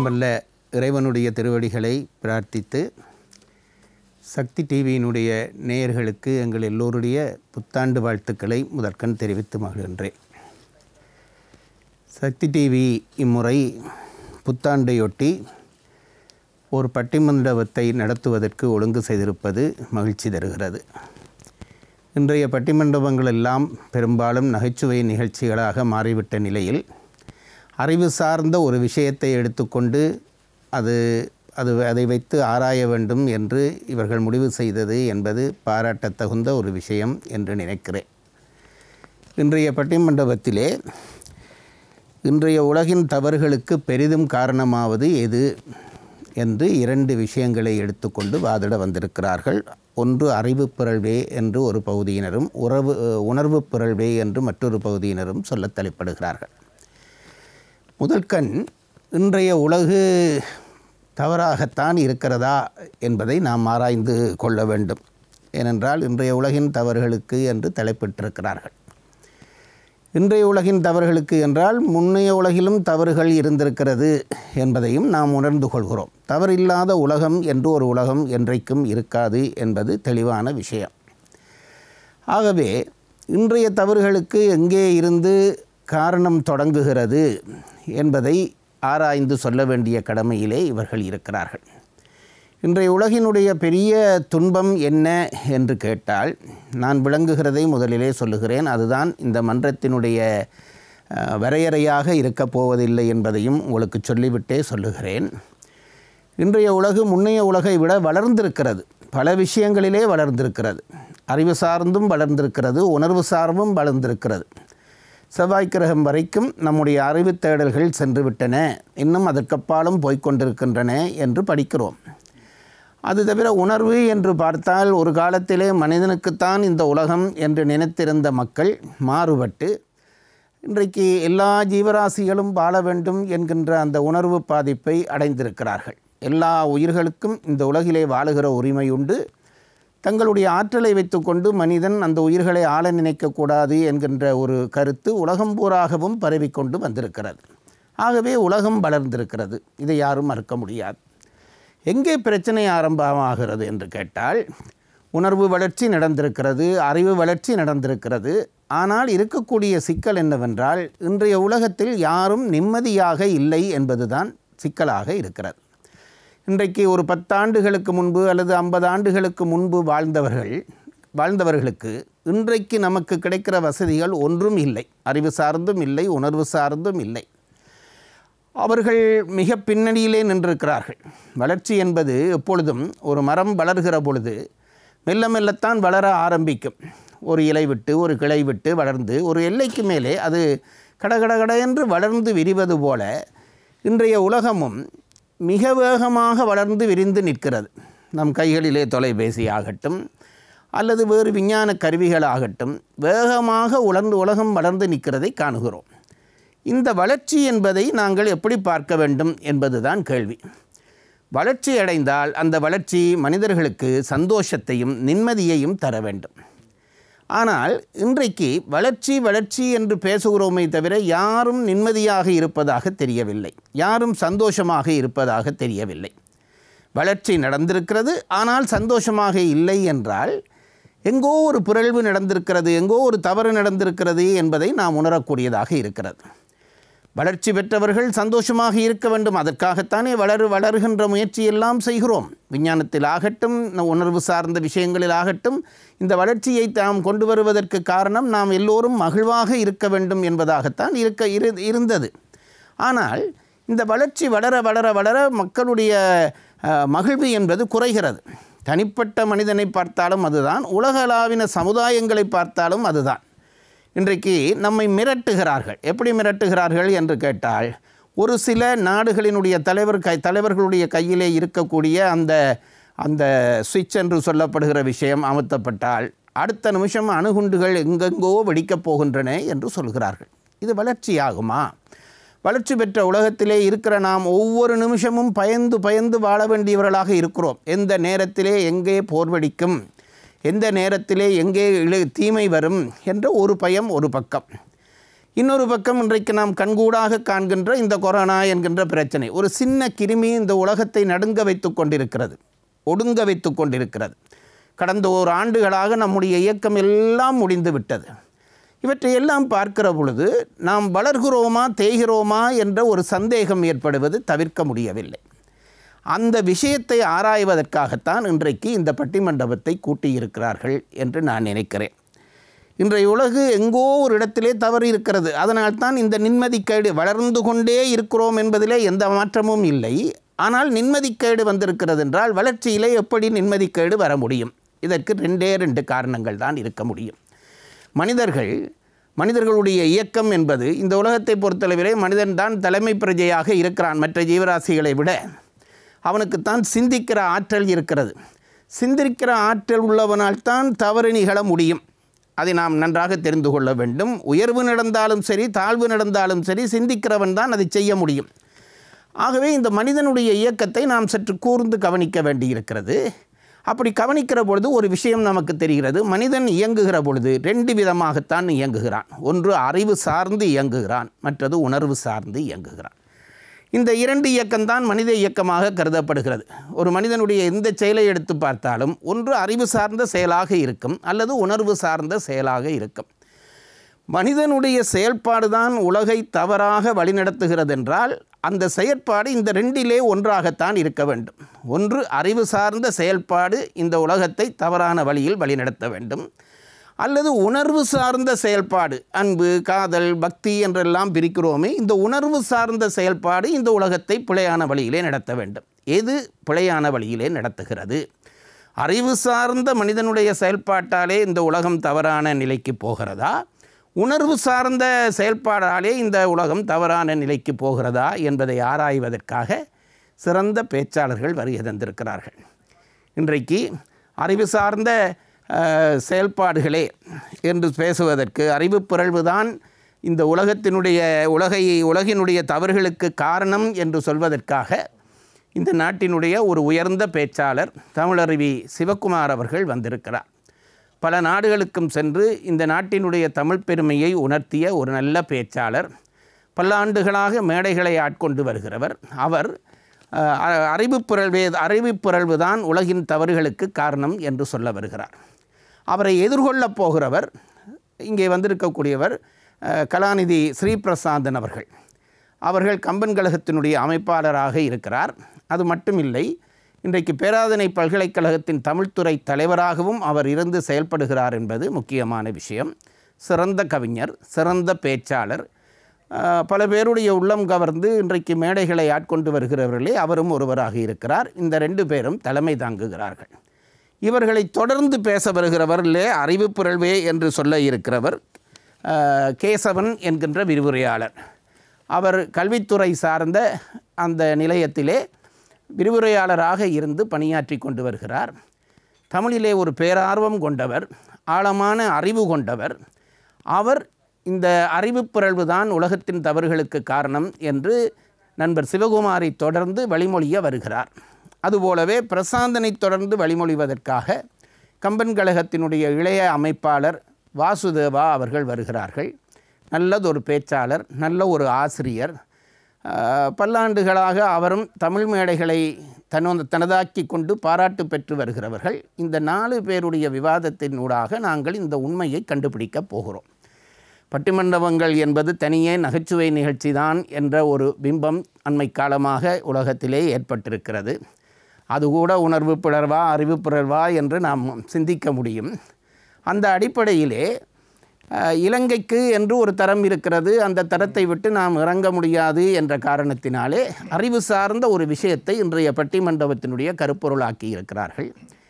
எல்லாம் வல்ல இறைவனுடைய திருவடிகளை பிரார்த்தித்து சக்தி டிவியினுடைய நேயர்களுக்கு எங்கள் எல்லோருடைய புத்தாண்டு வாழ்த்துக்களை முதற்கண் தெரிவித்து மகிழ்கின்றேன். சக்தி டிவி இம்முறை புத்தாண்டையொட்டி ஒரு பட்டிமண்டபத்தை நடத்துவதற்கு ஒழுங்கு செய்திருப்பது மகிழ்ச்சி தருகிறது. இன்றைய பட்டிமண்டபங்கள் எல்லாம் பெரும்பாலும் நகைச்சுவை நிகழ்ச்சிகளாக மாறிவிட்ட நிலையில் அறிவு சார்ந்த ஒரு விஷயத்தை எடுத்துக்கொண்டு அதை வைத்து ஆராய வேண்டும் என்று இவர்கள் முடிவு செய்தது என்பது பாராட்டத்தகுந்த ஒரு விஷயம் என்று நினைக்கிறேன். இன்றைய பட்டிமண்டபத்திலே இன்றைய உலகின் தவறுகளுக்கு பெரிதும் காரணமாவது எது என்று இரண்டு விஷயங்களை எடுத்துக்கொண்டு வாதிட வந்திருக்கிறார்கள். ஒன்று அறிவு பிறழ்வே என்று ஒரு பகுதியினரும் உணர்வு பிறழ்வே என்று மற்றொரு பகுதியினரும் சொல்ல தலைப்படுகிறார்கள். முதல் கண், இன்றைய உலகு தவறாகத்தான் இருக்கிறதா என்பதை நாம் ஆராய்ந்து கொள்ள வேண்டும். ஏனென்றால் இன்றைய உலகின் தவறுகளுக்கு என்று தலைப்பிட்டிருக்கிறார்கள். இன்றைய உலகின் தவறுகளுக்கு என்றால் முன்னைய உலகிலும் தவறுகள் இருந்திருக்கிறது என்பதையும் நாம் உணர்ந்து கொள்கிறோம். தவறில்லாத உலகம் என்று ஒரு உலகம் என்றைக்கும் இருக்காது என்பது தெளிவான விஷயம். ஆகவே இன்றைய தவறுகளுக்கு எங்கே இருந்து காரணம் தொடங்குகிறது என்பதை ஆராய்ந்து சொல்ல வேண்டிய கடமையிலே இவர்கள் இருக்கிறார்கள். இன்றைய உலகினுடைய பெரிய துன்பம் என்ன என்று கேட்டால், நான் விளங்குகிறதை முதலிலே சொல்லுகிறேன். அதுதான் இந்த மன்றத்தினுடைய வரையறையாக இருக்கப் போவதில்லை என்பதையும் உங்களுக்கு சொல்லிவிட்டே சொல்லுகிறேன். இன்றைய உலகு முன்னைய உலகை விட வளர்ந்திருக்கிறது. பல விஷயங்களிலே வளர்ந்திருக்கிறது. அறிவு சார்ந்தும் வளர்ந்திருக்கிறது, உணர்வு சார்ந்தும் வளர்ந்திருக்கிறது. செவ்வாய் கிரகம் வரைக்கும் நம்முடைய அறிவு தேடல்கள் சென்றுவிட்டன, இன்னும் அதற்கப்பாலும் போய்கொண்டிருக்கின்றன என்று படிக்கிறோம். அது தவிர உணர்வு என்று பார்த்தால், ஒரு காலத்திலே மனிதனுக்குத்தான் இந்த உலகம் என்று நினைத்திருந்த மக்கள் மாறுபட்டு இன்றைக்கு எல்லா ஜீவராசிகளும் வாழ வேண்டும் என்கின்ற அந்த உணர்வு பாதிப்பை அடைந்திருக்கிறார்கள். எல்லா உயிர்களுக்கும் இந்த உலகிலே வாழுகிற உரிமை உண்டு. தங்களுடைய ஆற்றலை வைத்துக்கொண்டு மனிதன் அந்த உயிர்களை ஆள நினைக்கக்கூடாது என்கின்ற ஒரு கருத்து உலகம் பூராகவும் பரவிக்கொண்டு வந்திருக்கிறது. ஆகவே உலகம் வளர்ந்திருக்கிறது. இதை யாரும் மறுக்க முடியாது. எங்கே பிரச்சனை ஆரம்பமாகிறது என்று கேட்டால், உணர்வு வளர்ச்சி நடந்திருக்கிறது, அறிவு வளர்ச்சி நடந்திருக்கிறது. ஆனால் இருக்கக்கூடிய சிக்கல் என்னவென்றால், இன்றைய உலகத்தில் யாரும் நிம்மதியாக இல்லை என்பதுதான் சிக்கலாக இருக்கிறது. இன்றைக்கு ஒரு 10 ஆண்டுகளுக்கு முன்பு அல்லது 50 ஆண்டுகளுக்கு முன்பு வாழ்ந்தவர்களுக்கு இன்றைக்கு நமக்கு கிடைக்கிற வசதிகள் ஒன்றும் இல்லை. அறிவு சார்ந்தும் இல்லை, உணர்வு சார்ந்தும் இல்லை. அவர்கள் மிக பின்னணியிலே நின்றிருக்கிறார்கள். வளர்ச்சி என்பது எப்பொழுதும் ஒரு மரம் வளர்கிற பொழுது மெல்ல மெல்லத்தான் வளர ஆரம்பிக்கும். ஒரு இலை விட்டு ஒரு கிளை விட்டு வளர்ந்து ஒரு எல்லைக்கு மேலே அது கடகடகட என்று வளர்ந்து விரிவது போல இன்றைய உலகமும் மிக வேகமாக வளர்ந்து விரிந்து நிற்கிறது. நம் கைகளிலே தொலைபேசி ஆகட்டும் அல்லது வேறு விஞ்ஞான கருவிகளாகட்டும் வேகமாக உலகம் வளர்ந்து நிற்கிறதை காணுகிறோம். இந்த வளர்ச்சி என்பதை நாங்கள் எப்படி பார்க்க வேண்டும் என்பதுதான் கேள்வி. வளர்ச்சி அடைந்தால் அந்த வளர்ச்சி மனிதர்களுக்கு சந்தோஷத்தையும் நிம்மதியையும் தர வேண்டும். ஆனால் இன்றைக்கு வளர்ச்சி என்று பேசுகிறோமே தவிர யாரும் நிம்மதியாக இருப்பதாக தெரியவில்லை, யாரும் சந்தோஷமாக இருப்பதாக தெரியவில்லை. வளர்ச்சி நடந்திருக்கிறது, ஆனால் சந்தோஷமாக இல்லை என்றால் எங்கோ ஒரு பிறழ்வு நடந்திருக்கிறது, எங்கோ ஒரு தவறு நடந்திருக்கிறது என்பதை நாம் உணரக்கூடியதாக இருக்கிறது. வளர்ச்சி பெற்றவர்கள் சந்தோஷமாக இருக்க வேண்டும். அதற்காகத்தானே வளருகின்ற முயற்சியெல்லாம் செய்கிறோம். விஞ்ஞானத்தில் ஆகட்டும், உணர்வு சார்ந்த விஷயங்களில் ஆகட்டும், இந்த வளர்ச்சியை நாம் கொண்டு வருவதற்கு காரணம் நாம் எல்லோரும் மகிழ்வாக இருக்க வேண்டும் என்பதாகத்தான் இருந்தது. ஆனால் இந்த வளர்ச்சி வளர மக்களுடைய மகிழ்வு என்பது குறைகிறது. தனிப்பட்ட மனிதனை பார்த்தாலும் அதுதான், உலகளாவின சமுதாயங்களை பார்த்தாலும் அதுதான். இன்றைக்கு நம்மை மிரட்டுகிறார்கள். எப்படி மிரட்டுகிறார்கள் என்று கேட்டால், ஒரு சில நாடுகளினுடைய தலைவர்களுடைய கையிலே இருக்கக்கூடிய அந்த சுவிட்ச் என்று சொல்லப்படுகிற விஷயம் அமர்த்தப்பட்டால் அடுத்த நிமிஷம் அணுகுண்டுகள் எங்கெங்கோ வெடிக்கப் போகின்றன என்று சொல்கிறார்கள். இது வளர்ச்சியாகுமா? வளர்ச்சி பெற்ற உலகத்திலே இருக்கிற நாம் ஒவ்வொரு நிமிஷமும் பயந்து வாழ வேண்டியவர்களாக இருக்கிறோம். எந்த நேரத்திலே எங்கே போர் வெடிக்கும், எந்த நேரத்திலே எங்கே தீமை வரும் என்ற ஒரு பயம் ஒரு பக்கம். இன்னொரு பக்கம் இன்றைக்கு நாம் கண்கூடாக காண்கின்ற இந்த கொரோனா என்கின்ற பிரச்சனை ஒரு சின்ன கிருமி இந்த உலகத்தை நடுங்க வைத்து கொண்டிருக்கிறது, ஒடுங்க வைத்து கொண்டிருக்கிறது. கடந்த ஓர் ஆண்டுகளாக நம்முடைய இயக்கம் எல்லாம் முடிந்து விட்டது. இவற்றையெல்லாம் பார்க்கிற பொழுது நாம் வளர்கிறோமா தேய்கிறோமா என்ற ஒரு சந்தேகம் ஏற்படுவது தவிர்க்க முடியவில்லை. அந்த விஷயத்தை ஆராய்வதற்காகத்தான் இன்றைக்கு இந்த பட்டிமண்டபத்தை கூட்டியிருக்கிறார்கள் என்று நான் நினைக்கிறேன். இன்றைய உலகு எங்கோ ஒரு இடத்திலே தவறு இருக்கிறது. அதனால்தான் இந்த நிம்மதிக்கேடு வளர்ந்து கொண்டே இருக்கிறோம் என்பதிலே எந்த மாற்றமும் இல்லை. ஆனால் நிம்மதிக்கேடு வந்திருக்கிறது என்றால் வளர்ச்சியிலே எப்படி நிம்மதிக்கேடு வர முடியும்? இதற்கு ரெண்டு காரணங்கள் தான் இருக்க முடியும். மனிதர்களுடைய இயக்கம் என்பது இந்த உலகத்தை பொறுத்தளவிலே மனிதன்தான் தலைமை பிரஜையாக இருக்கிறான். மற்ற ஜீவராசிகளை விட அவனுக்குத்தான் சிந்திக்கிற ஆற்றல் இருக்கிறது. சிந்திக்கிற ஆற்றல் உள்ளவனால்தான் தவறு நிகழ முடியும். அதை நாம் நன்றாக தெரிந்து கொள்ள வேண்டும். உயர்வு நடந்தாலும் சரி, தாழ்வு நடந்தாலும் சரி, சிந்திக்கிறவன் தான் அதை செய்ய முடியும். ஆகவே இந்த மனிதனுடைய இயக்கத்தை நாம் சற்று கூர்ந்து கவனிக்க வேண்டியிருக்கிறது. அப்படி கவனிக்கிற பொழுது ஒரு விஷயம் நமக்கு தெரிகிறது. மனிதன் இயங்குகிற பொழுது 2 விதமாகத்தான் இயங்குகிறான். ஒன்று அறிவு சார்ந்து இயங்குகிறான், மற்றது உணர்வு சார்ந்து இயங்குகிறான். இந்த 2 இயக்கம்தான் மனித இயக்கமாக கருதப்படுகிறது. ஒரு மனிதனுடைய எந்த செயலை எடுத்து பார்த்தாலும் ஒன்று அறிவு சார்ந்த செயலாக இருக்கும் அல்லது உணர்வு சார்ந்த செயலாக இருக்கும். மனிதனுடைய செயல்பாடு தான் உலகை தவறாக வழிநடத்துகிறது என்றால் அந்த செயற்பாடு இந்த 2 ஒன்றாகத்தான் இருக்க வேண்டும். ஒன்று அறிவு சார்ந்த செயல்பாடு இந்த உலகத்தை தவறான வழியில் வழிநடத்த வேண்டும், அல்லது உணர்வு சார்ந்த செயல்பாடு, அன்பு, காதல், பக்தி என்றெல்லாம் பிரிக்கிறோமே, இந்த உணர்வு சார்ந்த செயல்பாடு இந்த உலகத்தை பிழையான வழியிலே நடத்த வேண்டும். எது பிழையான வழியிலே நடத்துகிறது? அறிவு சார்ந்த மனிதனுடைய செயல்பாட்டாலே இந்த உலகம் தவறான நிலைக்கு போகிறதா, உணர்வு சார்ந்த செயல்பாடாலே இந்த உலகம் தவறான நிலைக்கு போகிறதா என்பதை ஆராய்வதற்காக சிறந்த பேச்சாளர்கள் வருகை தந்திருக்கிறார்கள். இன்றைக்கு அறிவு சார்ந்த செயல்பாடுகளே என்று பேசுவதற்கு அறிவு பிறழ்வுதான் இந்த உலகினுடைய தவறுகளுக்கு காரணம் என்று சொல்வதற்காக இந்த நாட்டினுடைய ஒரு உயர்ந்த பேச்சாளர் தமிழருவி சிவகுமார் அவர்கள் வந்திருக்கிறார். பல நாடுகளுக்கும் சென்று இந்த நாட்டினுடைய தமிழ் பெருமையை உணர்த்திய ஒரு நல்ல பேச்சாளர். மேடைகளை ஆட்கொண்டு வருகிறவர். அவர் அறிவிப்புரள்வு தான் உலகின் தவறுகளுக்கு காரணம் என்று சொல்ல வருகிறார். அவரை எதிர்கொள்ளப் போகிறவர் இங்கே வந்திருக்கக்கூடியவர் கலாநிதி ஸ்ரீபிரசாந்தன் அவர்கள் கம்பன் கழகத்தினுடைய அமைப்பாளராக இருக்கிறார். அது மட்டுமில்லை, இன்றைக்கு பேராதனை பல்கலைக்கழகத்தின் தமிழ்துறை தலைவராகவும் அவர் இருந்து செயல்படுகிறார் என்பது முக்கியமான விஷயம். சிறந்த கவிஞர், சிறந்த பேச்சாளர், பல பேருடைய உள்ளம் கவர்ந்து இன்றைக்கு மேடைகளை ஆட்கொண்டு வருகிறவர்களே அவரும் ஒருவராக இருக்கிறார். இந்த 2 பேரும் தலைமை தாங்குகிறார்கள். இவர்களை தொடர்ந்து பேச வருகிறவர்களே அறிவு பிறழ்வே என்று சொல்ல இருக்கிறவர் கேசவன் என்கின்ற விரிவுரையாளர். அவர் கல்வித்துறை சார்ந்த அந்த நிலையத்திலே விரிவுரையாளராக இருந்து பணியாற்றி கொண்டு வருகிறார். தமிழிலே ஒரு பேரார்வம் கொண்டவர், ஆழமான அறிவு கொண்டவர். அவர் இந்த அறிவு பிறழ்வு தான் உலகத்தின் தவறுகளுக்கு காரணம் என்று நண்பர் சிவகுமாரை தொடர்ந்து வழிமொழிய வருகிறார். அதுபோலவே பிரசாந்தனை தொடர்ந்து வழிமொழிவதற்காக கம்பன் கழகத்தினுடைய இளைய அமைப்பாளர் வாசுதேவா அவர்கள் வருகிறார்கள். நல்லதொரு பேச்சாளர், நல்ல ஒரு ஆசிரியர். பல்லாண்டுகளாக அவரும் தமிழ் மேடைகளை தனதாக்கி கொண்டு பாராட்டு பெற்று வருகிறவர்கள். இந்த 4 பேருடைய விவாதத்தினூடாக நாங்கள் இந்த உண்மையை கண்டுபிடிக்கப் போகிறோம். பட்டிமண்டபங்கள் என்பது தனியே நகைச்சுவை நிகழ்ச்சி தான் என்ற ஒரு பிம்பம் அண்மை காலமாக உலகத்திலே ஏற்பட்டிருக்கிறது. அதுகூட உணர்வு பிறழ்வா அறிவு பிறழ்வா என்று நாம் சிந்திக்க முடியும். அந்த அடிப்படையிலே இலங்கைக்கு என்று ஒரு தரம் இருக்கிறது. அந்த தரத்தை விட்டு நாம் இறங்க முடியாது என்ற காரணத்தினாலே அறிவு சார்ந்த ஒரு விஷயத்தை இன்றைய பட்டிமண்டபத்தினுடைய கருப்பொருளாக்கி இருக்கிறார்கள்.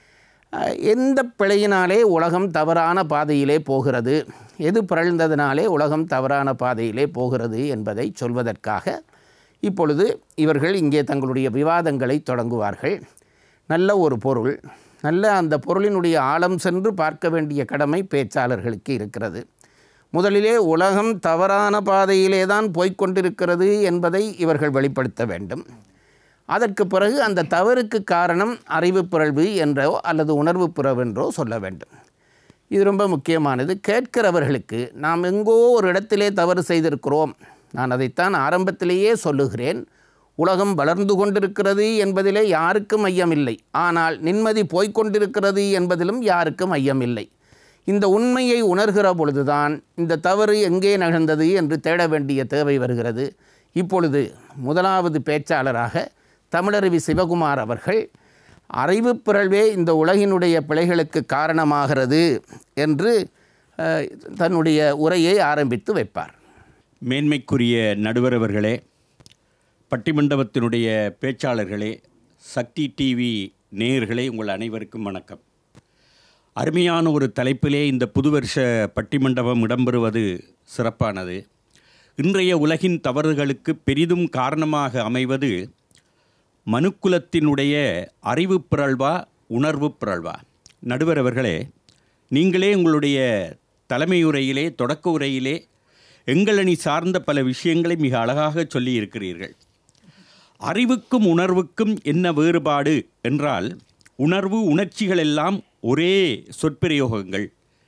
எந்த பிழையினாலே உலகம் தவறான பாதையிலே போகிறது, எது பிறழ்ந்ததினாலே உலகம் தவறான பாதையிலே போகிறது என்பதை சொல்வதற்காக இப்பொழுது இவர்கள் இங்கே தங்களுடைய விவாதங்களை தொடங்குவார்கள். நல்ல ஒரு பொருள், நல்ல அந்த பொருளினுடைய ஆழம் சென்று பார்க்க வேண்டிய கடமை பேச்சாளர்களுக்கு இருக்கிறது. முதலிலே உலகம் தவறான பாதையிலே தான் போய்கொண்டிருக்கிறது என்பதை இவர்கள் வெளிப்படுத்த வேண்டும். அதற்கு பிறகு அந்த தவறுக்கு காரணம் அறிவு பிறழ்வு என்றோ அல்லது உணர்வு பிறவென்றோ சொல்ல வேண்டும். இது ரொம்ப முக்கியமானது. கேட்கிறவர்களுக்கு நாம் எங்கோ ஒரு இடத்திலே தவறு செய்திருக்கிறோம். நான் அதைத்தான் ஆரம்பத்திலேயே சொல்லுகிறேன். உலகம் வளர்ந்து கொண்டிருக்கிறது என்பதிலே யாருக்கும் ஐயமில்லை. ஆனால் நிம்மதி போய்கொண்டிருக்கிறது என்பதிலும் யாருக்கும் ஐயமில்லை. இந்த உண்மையை உணர்கிற பொழுதுதான் இந்த தவறு எங்கே நிகழ்ந்தது என்று தேட வேண்டிய தேவை வருகிறது. இப்பொழுது முதலாவது பேச்சாளராக தமிழருவி சிவகுமார் அவர்கள் அறிவு பிறழ்வே இந்த உலகினுடைய பிழைகளுக்கு காரணமாகிறது என்று தன்னுடைய உரையை ஆரம்பித்து வைப்பார். மேன்மைக்குரிய நடுவர் அவர்களே, பட்டிமண்டபத்தினுடைய பேச்சாளர்களே, சக்தி டிவி நேயர்களே, உங்கள் அனைவருக்கும் வணக்கம். அருமையான ஒரு தலைப்பிலே இந்த புதுவருஷ பட்டிமண்டபம் இடம்பெறுவது சிறப்பானது. இன்றைய உலகின் தவறுகளுக்கு பெரிதும் காரணமாக அமைவது மனுக்குலத்தினுடைய அறிவு பிறழ்வா உணர்வு பிறழ்வா? நடுவர் அவர்களே, நீங்களே உங்களுடைய தலைமையுரையிலே தொடக்க உரையிலே எங்களணி சார்ந்த பல விஷயங்களை மிக அழகாக சொல்லி இருக்கிறீர்கள். அறிவுக்கும் உணர்வுக்கும் என்ன வேறுபாடு என்றால், உணர்வு உணர்ச்சிகள் எல்லாம் ஒரே சொற்பிரயோகங்கள்.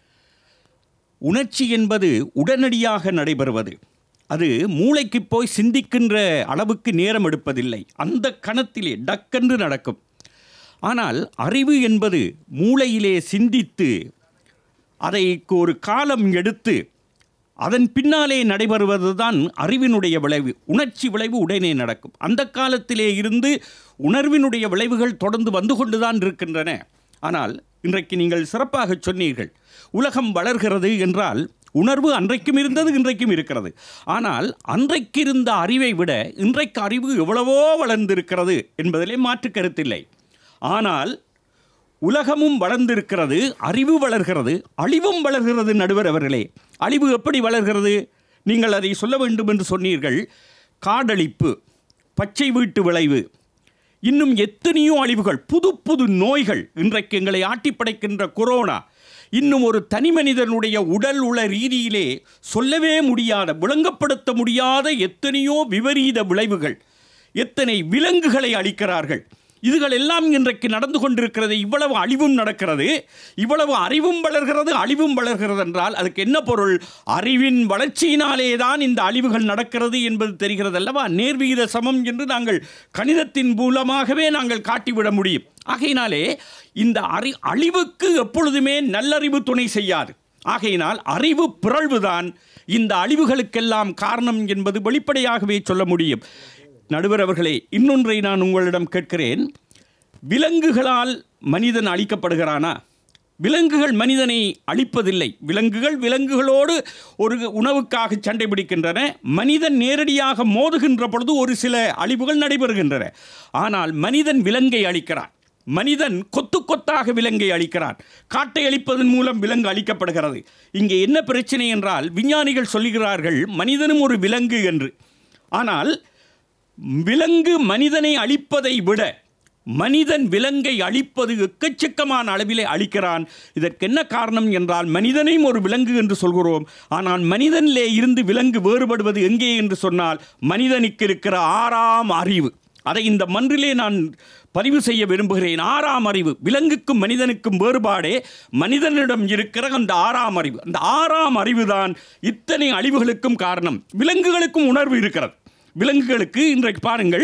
உணர்ச்சி என்பது உடனடியாக நடைபெறுவது. அது மூளைக்கு போய் சிந்திக்கின்ற அளவுக்கு நேரம் எடுப்பதில்லை. அந்த கணத்திலே டக்கென்று நடக்கும். ஆனால் அறிவு என்பது மூளையிலே சிந்தித்து அதைக்கு ஒரு காலம் எடுத்து அதன் பின்னாலே நடைபெறுவது தான் அறிவினுடைய விளைவு. உணர்ச்சி விளைவு உடனே நடக்கும். அந்த காலத்திலே இருந்து உணர்வினுடைய விளைவுகள் தொடர்ந்து வந்து கொண்டு தான் இருக்கின்றன. ஆனால் இன்றைக்கு நீங்கள் சிறப்பாக சொன்னீர்கள், உலகம் வளர்கிறது என்றால் உணர்வு அன்றைக்கும் இருந்தது, இன்றைக்கும் இருக்கிறது. ஆனால் அன்றைக்கு இருந்த அறிவை விட இன்றைக்கு அறிவு எவ்வளவோ வளர்ந்திருக்கிறது என்பதிலே மாற்று கருத்தில்லை. ஆனால் உலகமும் வளர்ந்திருக்கிறது, அறிவு வளர்கிறது, அழிவும் வளர்கிறது. நடுவர் அவர்களே, அழிவு எப்படி வளர்கிறது? நீங்கள் அதை சொல்ல வேண்டும் என்று சொன்னீர்கள். காடழிப்பு, பச்சை வீட்டு விளைவு, இன்னும் எத்தனையோ அழிவுகள், புது புது நோய்கள், இன்றைக்கு எங்களை ஆட்டி படைக்கின்ற கொரோனா, இன்னும் ஒரு தனி மனிதனுடைய உடல் உள ரீதியிலே சொல்லவே முடியாத, விளங்கப்படுத்த முடியாத எத்தனையோ விபரீத விளைவுகள். எத்தனை விலங்குகளை அழிக்கிறார்கள். இதுகள் எல்லாம் இன்றைக்கு நடந்து கொண்டிருக்கிறது. இவ்வளவு அழிவும் நடக்கிறது, இவ்வளவு அறிவும் வளர்கிறது, அழிவும் வளர்கிறது என்றால் அதுக்கு என்ன பொருள்? அறிவின் வளர்ச்சியினாலே தான் இந்த அழிவுகள் நடக்கிறது என்பது தெரிகிறது அல்லவா? நேர்விகித சமம் என்று நாங்கள் கணிதத்தின் மூலமாகவே நாங்கள் காட்டிவிட முடியும். ஆகையினாலே இந்த அழிவுக்கு எப்பொழுதுமே நல்லறிவு துணை செய்யாது. ஆகையினால் அறிவு பிறழ்வுதான் இந்த அழிவுகளுக்கெல்லாம் காரணம் என்பது வெளிப்படையாகவே சொல்ல முடியும். நடுவர் அவர்களே, இன்னொன்றை நான் உங்களிடம் கேட்கிறேன். விலங்குகளால் மனிதன் அழிக்கப்படுகிறானா? விலங்குகள் மனிதனை அழிப்பதில்லை. விலங்குகளோடு ஒரு உணவுக்காக சண்டை பிடிக்கின்றன. மனிதன் நேரடியாக மோதுகின்ற பொழுது ஒரு சில அழிவுகள் நடைபெறுகின்றன. ஆனால் மனிதன் விலங்கை அழிக்கிறான். மனிதன் கொத்து கொத்தாக விலங்கை அழிக்கிறான். காட்டை அழிப்பதன் மூலம் விலங்கு அழிக்கப்படுகிறது. இங்கே என்ன பிரச்சனை என்றால், விஞ்ஞானிகள் சொல்கிறார்கள் மனிதனும் ஒரு விலங்கு என்று. ஆனால் விலங்கு மனிதனை அழிப்பதை விட மனிதன் விலங்கை அழிப்பது எக்கச்சக்கமான அளவிலே அழிக்கிறான். இதற்கு என்ன காரணம் என்றால், மனிதனையும் ஒரு விலங்கு என்று சொல்கிறோம். ஆனால் மனிதனிலே இருந்து விலங்கு வேறுபடுவது எங்கே என்று சொன்னால், மனிதனுக்கு இருக்கிற 6ஆம் அறிவு. அதை இந்த மன்றிலே நான் பதிவு செய்ய விரும்புகிறேன். 6ஆம் அறிவு. விலங்குக்கும் மனிதனுக்கும் வேறுபாடே மனிதனிடம் இருக்கிற அந்த 6ஆம் அறிவு. அந்த 6ஆம் அறிவு தான் இத்தனை அழிவுகளுக்கும் காரணம். விலங்குகளுக்கும் உணர்வு இருக்கிறது. விலங்குகளுக்கு இன்றைக்கு பாருங்கள்,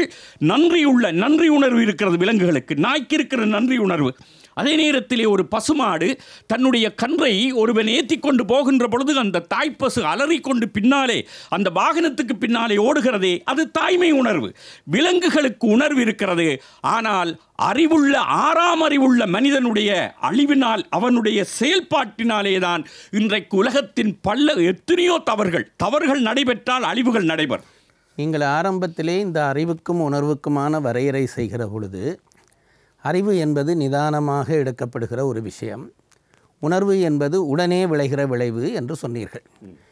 நன்றி உணர்வு இருக்கிறது விலங்குகளுக்கு. நாய்க்கு இருக்கிற நன்றி உணர்வு. அதே நேரத்திலே ஒரு பசுமாடு தன்னுடைய கன்றை ஒருவன் ஏற்றி கொண்டு போகின்ற பொழுது அந்த தாய்ப்பசு அலறிக்கொண்டு பின்னாலே அந்த வாகனத்துக்கு பின்னாலே ஓடுகிறதே, அது தாய்மை உணர்வு. விலங்குகளுக்கு உணர்வு இருக்கிறது. ஆனால் அறிவுள்ள 6ஆம் அறிவுள்ள மனிதனுடைய அழிவினால், அவனுடைய செயல்பாட்டினாலே தான் இன்றைக்கு உலகத்தின் எத்தனையோ தவறுகள் நடைபெற்றால் அழிவுகள் நடைபெறும். நீங்கள் ஆரம்பத்திலே இந்த அறிவுக்கும் உணர்வுக்குமான வரையறை செய்கிற பொழுது, அறிவு என்பது நிதானமாக எடுக்கப்படுகிற ஒரு விஷயம், உணர்வு என்பது உடனே விளைகிற விளைவு என்று சொன்னீர்கள்.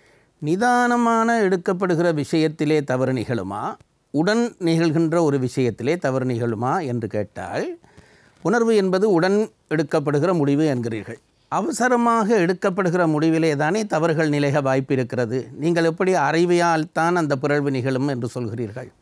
நிதானமான எடுக்கப்படுகிற விஷயத்திலே தவறு நிகழுமா, உடன் நிகழ்கின்ற ஒரு விஷயத்திலே தவறு நிகழுமா என்று கேட்டால், உணர்வு என்பது உடன் எடுக்கப்படுகிற முடிவு என்கிறீர்கள். அவசரமாக எடுக்கப்படுகிற முடிவிலே தானே தவறுகள் நிலைக வாய்ப்பு இருக்கிறது. நீங்கள் எப்படி அறிவியால் தான் அந்த பிறழ்வு நிகழும் என்று சொல்கிறீர்கள்?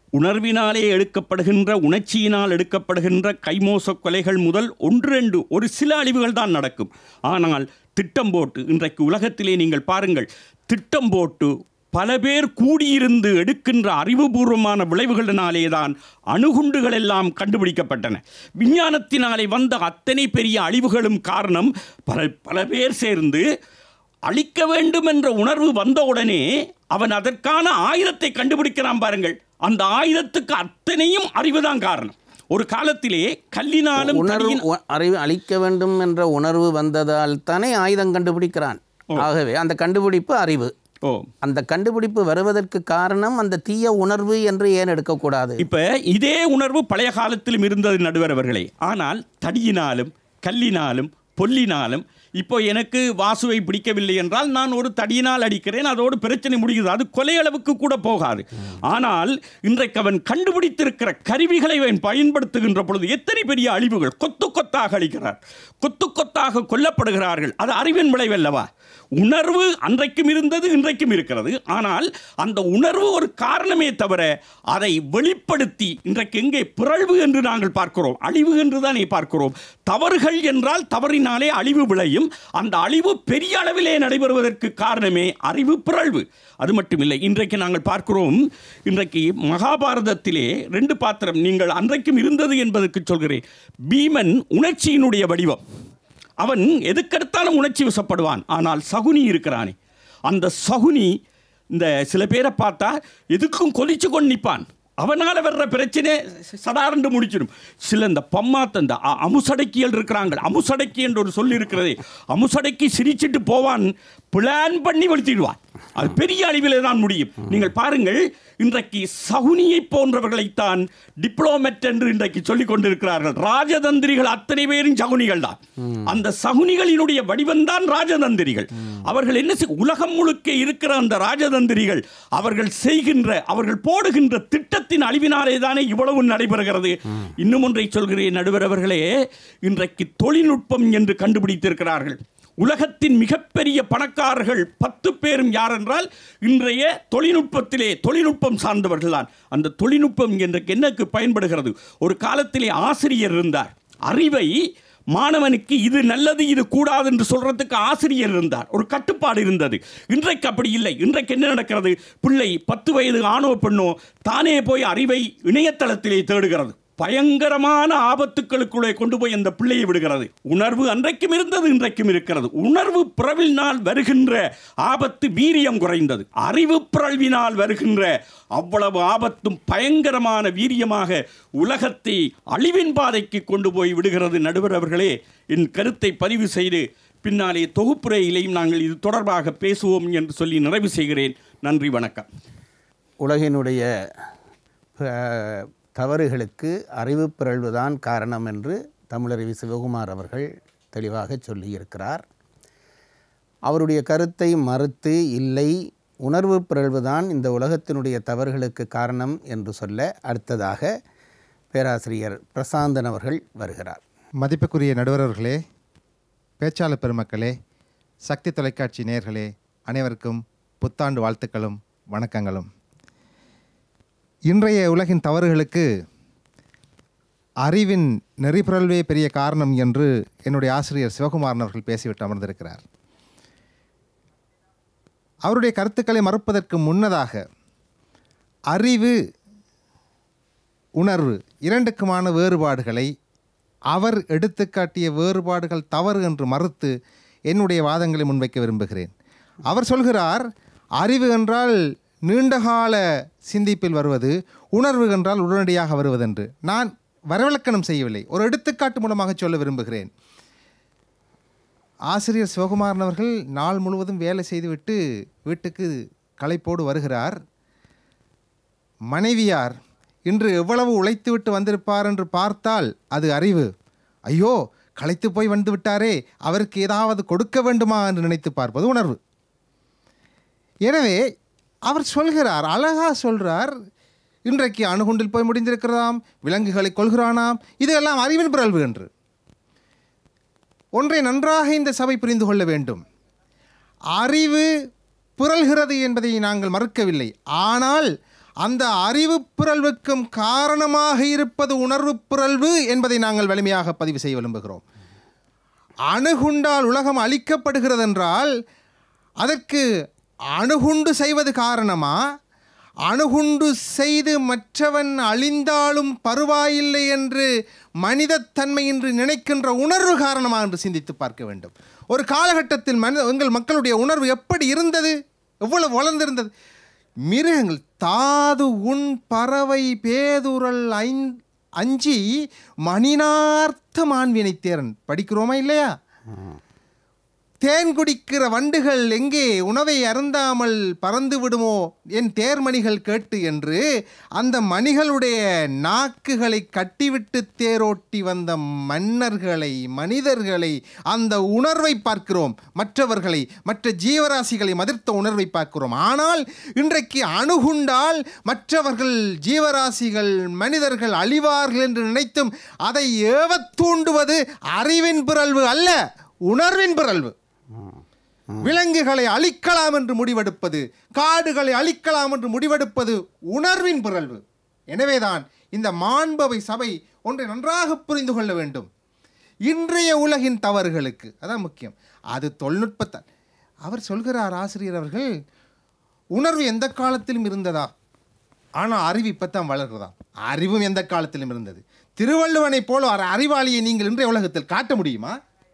உணர்வினாலே எடுக்கப்படுகின்ற, உணர்ச்சியினால் எடுக்கப்படுகின்ற கைமோச கொலைகள் முதல் ஒரு சில அழிவுகள் தான் நடக்கும். ஆனால் திட்டம் போட்டு, இன்றைக்கு உலகத்திலே நீங்கள் பாருங்கள், திட்டம் போட்டு பல பேர் கூடியிருந்து எடுக்கின்ற அறிவுபூர்வமான விளைவுகளினாலே தான் அணுகுண்டுகள் எல்லாம் கண்டுபிடிக்கப்பட்டன. விஞ்ஞானத்தினாலே வந்த அத்தனை பெரிய அழிவுகளும் காரணம் பல பேர் சேர்ந்து அழிக்க வேண்டும் என்ற உணர்வு வந்தவுடனே அவன் அதற்கான ஆயுதத்தை கண்டுபிடிக்கிறான். பாருங்கள், அந்த ஆயுதத்துக்கு அத்தனையும் அறிவுதான் காரணம். ஒரு காலத்திலே கல்லினாலும் அறிவு அழிக்க வேண்டும் என்ற உணர்வு வந்ததால் தானே ஆயுதம் கண்டுபிடிக்கிறான். ஆகவே அந்த கண்டுபிடிப்பு அறிவு. அந்த கண்டுபிடிப்பு வருவதற்கு காரணம் அந்த தீய உணர்வு என்று ஏன் எடுக்கக்கூடாது? இப்ப இதே உணர்வு பழைய காலத்திலும் இருந்தது நடுவர் அவர்களே. ஆனால் தடியினாலும் கல்லினாலும் பொல்லினாலும், இப்போ எனக்கு வாசுவை பிடிக்கவில்லை என்றால் நான் ஒரு தடியினால் அடிக்கிறேன், அதோடு பிரச்சனை முடிகிறது. அது கொலை அளவுக்கு கூட போகாது. ஆனால் இன்றைக்கு அவன் கண்டுபிடித்திருக்கிற கருவிகளை அவன் பயன்படுத்துகின்ற பொழுது எத்தனை பெரிய அழிவுகள்! கொத்து கொத்தாக அழிக்கிறார், கொத்து கொத்தாக கொல்லப்படுகிறார்கள். அது அறிவின் விளைவல்லவா? உணர்வு அன்றைக்கும் இருந்தது, இன்றைக்கும் இருக்கிறது. ஆனால் அந்த உணர்வு ஒரு காரணமே தவிர அதை வெளிப்படுத்தி இன்றைக்கு எங்கே பிறழ்வு என்று நாங்கள் பார்க்கிறோம், அழிவு என்று தானே பார்க்கிறோம். தவறுகள் என்றால் தவறினாலே அழிவு விளையும். அந்த அழிவு பெரிய அளவிலே நடைபெறுவதற்கு காரணமே அறிவு பிறழ்வு. அது மட்டுமில்லை, இன்றைக்கு நாங்கள் பார்க்கிறோம், இன்றைக்கு மகாபாரதத்திலே 2 பாத்திரம் நீங்கள் அன்றைக்கும் இருந்தது என்பதற்கு சொல்கிறேன். பீமன் உணர்ச்சியினுடைய வடிவம். அவன் எதுக்கெடுத்தாலும் உணர்ச்சி வசப்படுவான். ஆனால் சகுனி இருக்கிறானே, அந்த சகுனி இந்த சில பேரை பார்த்தா எதுக்கும் கொதிச்சு கொண்டு நிற்பான். அவனால் வர்ற பிரச்சனை சடாரண்டு முடிச்சிடும். சில இந்த பம்மாத்த இந்த அமுசடக்கியல் இருக்கிறாங்க. அமுசடக்கி என்ற ஒரு சொல்லி இருக்கிறதே, அமுசடக்கி சிரிச்சிட்டு போவான், பிளான் பண்ணி வெளுத்திடுவான். அது பெரிய அழிவிலே தான் முடியும். நீங்கள் பாருங்கள், இன்றைக்கு சகுனியை போன்றவர்களைத்தான் டிப்ளோமேட் என்று இன்றைக்கு சொல்லிக் கொண்டிருக்கிறார்கள். ராஜதந்திரிகள் அத்தனை பேரும் சகுனிகள் தான். அந்த சகுனிகளினுடைய வடிவம்தான் ராஜதந்திரிகள். அவர்கள் என்ன உலகம் முழுக்க இருக்கிற அந்த ராஜதந்திரிகள் அவர்கள் போடுகின்ற திட்டத்தின் அழிவினாலே தானே இவ்வளவு நடைபெறுகிறது. இன்னும் ஒன்றை சொல்கிறேன் நடுவர் அவர்களே, இன்றைக்கு தொழில்நுட்பம் என்று கண்டுபிடித்திருக்கிறார்கள். உலகத்தின் மிகப்பெரிய பணக்காரர்கள் 10 பேரும் யார் என்றால் இன்றைய தொழில்நுட்பம் சார்ந்தவர்கள் தான். அந்த தொழில்நுட்பம் இன்றைக்கு என்னக்கு பயன்படுகிறது? ஒரு காலத்திலே ஆசிரியர் இருந்தார். அறிவை மாணவனுக்கு இது நல்லது இது கூடாது என்று சொல்றதுக்கு ஆசிரியர் இருந்தார். ஒரு கட்டுப்பாடு இருந்தது. இன்றைக்கு அப்படி இல்லை. இன்றைக்கு என்ன நடக்கிறது? பிள்ளை 10 வயது ஆணோ பெண்ணோ தானே போய் அறிவை இணையதளத்திலே தேடுகிறது. பயங்கரமான ஆபத்துக்களுக்குள்ளே கொண்டு போய் அந்த பிள்ளையை விடுகிறது. உணர்வு அன்றைக்கும் இருந்தது, இன்றைக்கும் இருக்கிறது. உணர்வு பிறவினால் வருகின்ற ஆபத்து வீரியம் குறைந்தது. அறிவு பிறவினால் வருகின்ற அவ்வளவு ஆபத்தும் பயங்கரமான வீரியமாக உலகத்தை அழிவின் பாதைக்கு கொண்டு போய் விடுகிறது. நடுவர் அவர்களே, என் கருத்தை பதிவு செய்து பின்னாலே தொகுப்புரையிலேயும் நாங்கள் இது தொடர்பாக பேசுவோம் என்று சொல்லி நிறைவு செய்கிறேன். நன்றி, வணக்கம். உலகினுடைய தவறுகளுக்கு அறிவு பிறழ்வுதான் காரணம் என்று தமிழருவி சிவகுமார் அவர்கள் தெளிவாக சொல்லியிருக்கிறார். அவருடைய கருத்தை மறுத்து இல்லை, உணர்வு பிறழ்வுதான் இந்த உலகத்தினுடைய தவறுகளுக்கு காரணம் என்று சொல்ல அடுத்ததாக பேராசிரியர் பிரசாந்தன் அவர்கள் வருகிறார். மதிப்புக்குரிய நடுவர்களே, பேச்சாளர் பெருமக்களே, சக்தி தொலைக்காட்சி நேயர்களே, அனைவருக்கும் புத்தாண்டு வாழ்த்துக்களும் வணக்கங்களும். இன்றைய உலகின் தவறுகளுக்கு அறிவின் நெறிப்பிறழ்வே பெரிய காரணம் என்று என்னுடைய ஆசிரியர் சிவகுமாரன் அவர்கள் பேசிவிட்டு அமர்ந்திருக்கிறார். அவருடைய கருத்துக்களை மறுப்பதற்கு முன்னதாக அறிவு உணர்வு இரண்டுக்குமான வேறுபாடுகளை அவர் எடுத்துக்காட்டிய வேறுபாடுகள் தவறு என்று மறுத்து என்னுடைய வாதங்களை முன்வைக்க விரும்புகிறேன். அவர் சொல்கிறார், அறிவு என்றால் நீண்டகால சிந்திப்பில் வருவது, உணர்வு என்றால் உடனடியாக வருவதென்று. நான் வரவிலக்கணம் செய்யவில்லை, ஒரு எடுத்துக்காட்டு மூலமாக சொல்ல விரும்புகிறேன். ஆசிரியர் சிவகுமாரன் அவர்கள் நாள் முழுவதும் வேலை செய்துவிட்டு வீட்டுக்கு களைப்போடு வருகிறார். மனைவியார் இன்று எவ்வளவு உழைத்துவிட்டு வந்திருப்பார் என்று பார்த்தால் அது அறிவு. ஐயோ, களைத்து போய் வந்து விட்டாரே, அவருக்கு ஏதாவது கொடுக்க வேண்டுமா என்று நினைத்து பார்ப்பது உணர்வு. எனவே அவர் சொல்கிறார், அழகா சொல்கிறார், இன்றைக்கு அணுகுண்டில் போய் முடிந்திருக்கிறதாம், விலங்குகளை கொள்கிறானாம், இதெல்லாம் அறிவின் பிறழ்வு என்று. ஒன்றை நன்றாக இந்த சபை புரிந்து கொள்ள வேண்டும். அறிவு பிறழ்கிறது என்பதை நாங்கள் மறுக்கவில்லை. ஆனால் அந்த அறிவு பிறழ்வுக்கும் காரணமாக இருப்பது உணர்வு பிறழ்வு என்பதை நாங்கள் வலிமையாக பதிவு செய்ய விரும்புகிறோம். அணுகுண்டால் உலகம் அழிக்கப்படுகிறது என்றால் அதற்கு அணுகுண்டு செய்வது காரணமா, அணுகுண்டு செய்து மற்றவன் அழிந்தாலும் பரவாயில்லை என்று மனிதத்தன்மையின்றி நினைக்கின்ற உணர்வு காரணமா என்று சிந்தித்து பார்க்க வேண்டும். ஒரு காலகட்டத்தில் எங்கள் மக்களுடைய உணர்வு எப்படி இருந்தது, எவ்வளவு வளர்ந்திருந்தது. மிருகங்கள் தாது உன் பறவை பேதுரல் அஞ்சி மணினார்த்த மாண்பினை தேரன் படிக்கிறோமா இல்லையா? தேன் குடிக்கிற வண்டுகள் எங்கே உணவை அருந்தாமல் பறந்து விடுமோ என் தேர்மணிகள் கேட்டு என்று அந்த மணிகளுடைய நாக்குகளை கட்டிவிட்டு தேரோட்டி வந்த மன்னர்களை, மனிதர்களை, அந்த உணர்வை பார்க்கிறோம். மற்றவர்களை, மற்ற ஜீவராசிகளை மதிர்த்த உணர்வை பார்க்கிறோம். ஆனால் இன்றைக்கு அணுகுண்டால் மற்றவர்கள், ஜீவராசிகள், மனிதர்கள் அழிவார்கள் என்று நினைத்தும் அதை ஏவத் தூண்டுவது அறிவின் பிறழ்வு அல்ல, உணர்வின் பிறழ்வு. விலங்குகளை அழிக்கலாம் என்று முடிவெடுப்பது, காடுகளை அழிக்கலாம் என்று முடிவெடுப்பது உணர்வின் பிறழ்வு. எனவேதான் இந்த மாண்பவை சபை ஒன்றை நன்றாக புரிந்து கொள்ள வேண்டும். இன்றைய உலகின் தவறுகளுக்கு அதான் முக்கியம். அது தொழில்நுட்பத்தால். அவர் சொல்கிறார், ஆசிரியர் அவர்கள், உணர்வு எந்த காலத்திலும் இருந்ததா, ஆனால் அறிவு இப்பத்தான் வளர்கிறதா. அறிவும் எந்த காலத்திலும் இருந்தது. திருவள்ளுவனை போல அறிவாளியை நீங்கள் இன்றைய உலகத்தில் காட்ட முடியுமா?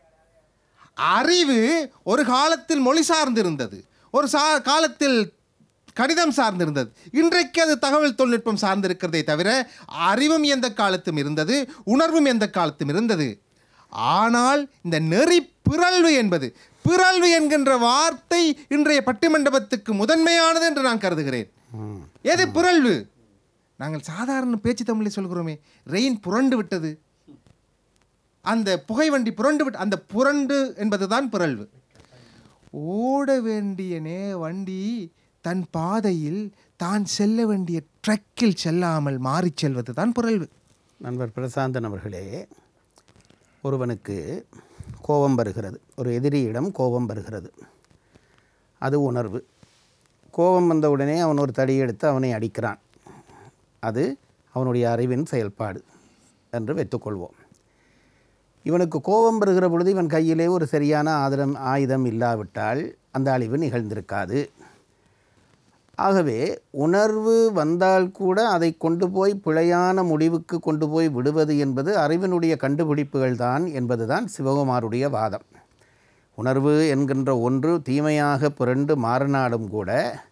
அறிவு ஒரு காலத்தில் மொழி சார்ந்திருந்தது, ஒரு காலத்தில் கணிதம் சார்ந்திருந்தது. இன்றைக்கு அது தகவல் தொழில்நுட்பம் சார்ந்திருக்கிறதே தவிர அறிவும் எந்த காலத்தும் இருந்தது, உணர்வும் எந்த காலத்தும் இருந்தது. ஆனால் இந்த நெறி பிறழ்வு என்பது, பிறழ்வு என்கின்ற வார்த்தை இன்றைய பட்டிமண்டபத்துக்கு முதன்மையானது என்று நான் கருதுகிறேன். எது பிறழ்வு? நாங்கள் சாதாரண பேச்சு தமிழில் சொல்கிறோமே, ரெயின் புரண்டு விட்டது, அந்த புகை வண்டி புரண்டு விட்டு, அந்த புரண்டு என்பதுதான் பிறழ்வு. ஓட வேண்டிய வண்டி தன் பாதையில் தான் செல்ல வேண்டிய ட்ரக்கில் செல்லாமல் மாறி செல்வது தான் பிறழ்வு. நண்பர் பிரசாந்தன் அவர்களே, ஒருவனுக்கு கோபம் வருகிறது, ஒரு எதிரியிடம் கோபம் வருகிறது, அது உணர்வு. கோபம் வந்தவுடனே அவன் ஒரு தடி எடுத்து அவனை அடிக்கிறான், அது அவனுடைய அறிவின் செயல்பாடு என்று வைத்துக்கொள்வோம். இவனுக்கு கோபம் வருகிற பொழுது இவன் கையிலே ஒரு சரியான ஆயுதம் இல்லாவிட்டால் அந்த அழிவு நிகழ்ந்திருக்காது. ஆகவே உணர்வு வந்தால் கூட அதை கொண்டு போய் பிழையான முடிவுக்கு கொண்டு போய் விடுவது என்பது அறிவினுடைய கண்டுபிடிப்புகள் தான் என்பதுதான் சிவகுமாருடைய வாதம். உணர்வு என்கின்ற ஒன்று தீமையாக புரண்டு மாறினாலும் கூட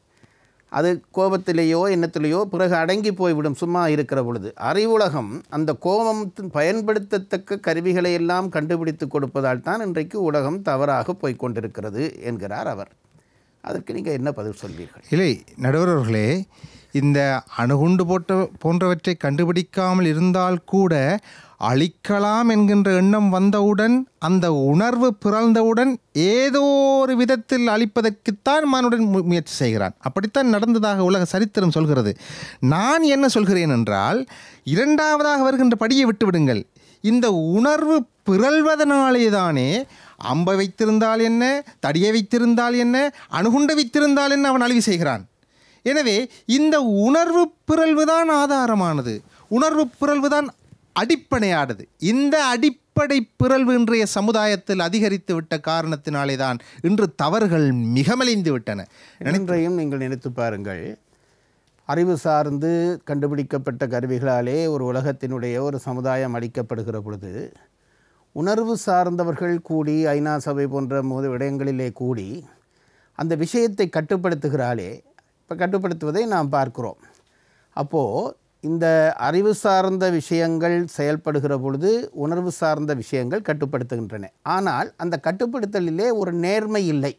அது கோபத்திலேயோ எண்ணத்திலேயோ பிறகு அடங்கி போய்விடும் சும்மா இருக்கிற பொழுது. அறிவுலகம் அந்த கோபம் பயன்படுத்தத்தக்க கருவிகளை எல்லாம் கண்டுபிடித்து கொடுப்பதால் தான் இன்றைக்கு உலகம் தவறாக போய்கொண்டிருக்கிறது என்கிறார் அவர். அதற்கு நீங்கள் என்ன பதில் சொல்வீர்கள்? இல்லை நடுவர் அவர்களே, இந்த அணுகுண்டு போன்றவற்றை கண்டுபிடிக்காமல் இருந்தால் கூட அழிக்கலாம் என்கின்ற எண்ணம் வந்தவுடன், அந்த உணர்வு பிறந்தவுடன் ஏதோ ஒரு விதத்தில் அழிப்பதற்குத்தான் மானுடன் முயற்சி செய்கிறான். அப்படித்தான் நடந்ததாக உலக சரித்திரம் சொல்கிறது. நான் என்ன சொல்கிறேன் என்றால், இரண்டாவதாக வருகின்ற படியை விட்டுவிடுங்கள். இந்த உணர்வு பிறழ்வதனாலே தானே அம்பை வைத்திருந்தால் என்ன, தடியை வைத்திருந்தால் என்ன, அணுகுண்டை வைத்திருந்தால் என்ன அவன் அழிவு செய்கிறான். எனவே இந்த உணர்வு பிறழ்வுதான் ஆதாரமானது, உணர்வு பிறழ்வுதான் அடிப்படையானது. இந்த அடிப்படை பிறழ்வு இன்றைய சமுதாயத்தில் அதிகரித்து விட்ட காரணத்தினாலே தான் இன்று தவறுகள் மிக மலிந்து விட்டன. இன்றையும் நீங்கள் நினைத்து பாருங்கள், அறிவு சார்ந்து கண்டுபிடிக்கப்பட்ட கருவிகளாலே ஒரு உலகத்தினுடைய ஒரு சமுதாயம் அளிக்கப்படுகிற பொழுது உணர்வு சார்ந்தவர்கள் கூடி ஐநா சபை போன்ற இடங்களிலே கூடி அந்த விஷயத்தை கட்டுப்படுத்துகிறாளே, இப்போ கட்டுப்படுத்துவதை நாம் பார்க்கிறோம். அப்போது இந்த அறிவு சார்ந்த விஷயங்கள் செயல்படுகிற பொழுது உணர்வு சார்ந்த விஷயங்கள் கட்டுப்படுத்துகின்றன. ஆனால் அந்த கட்டுப்படுத்தலிலே ஒரு நேர்மை இல்லை.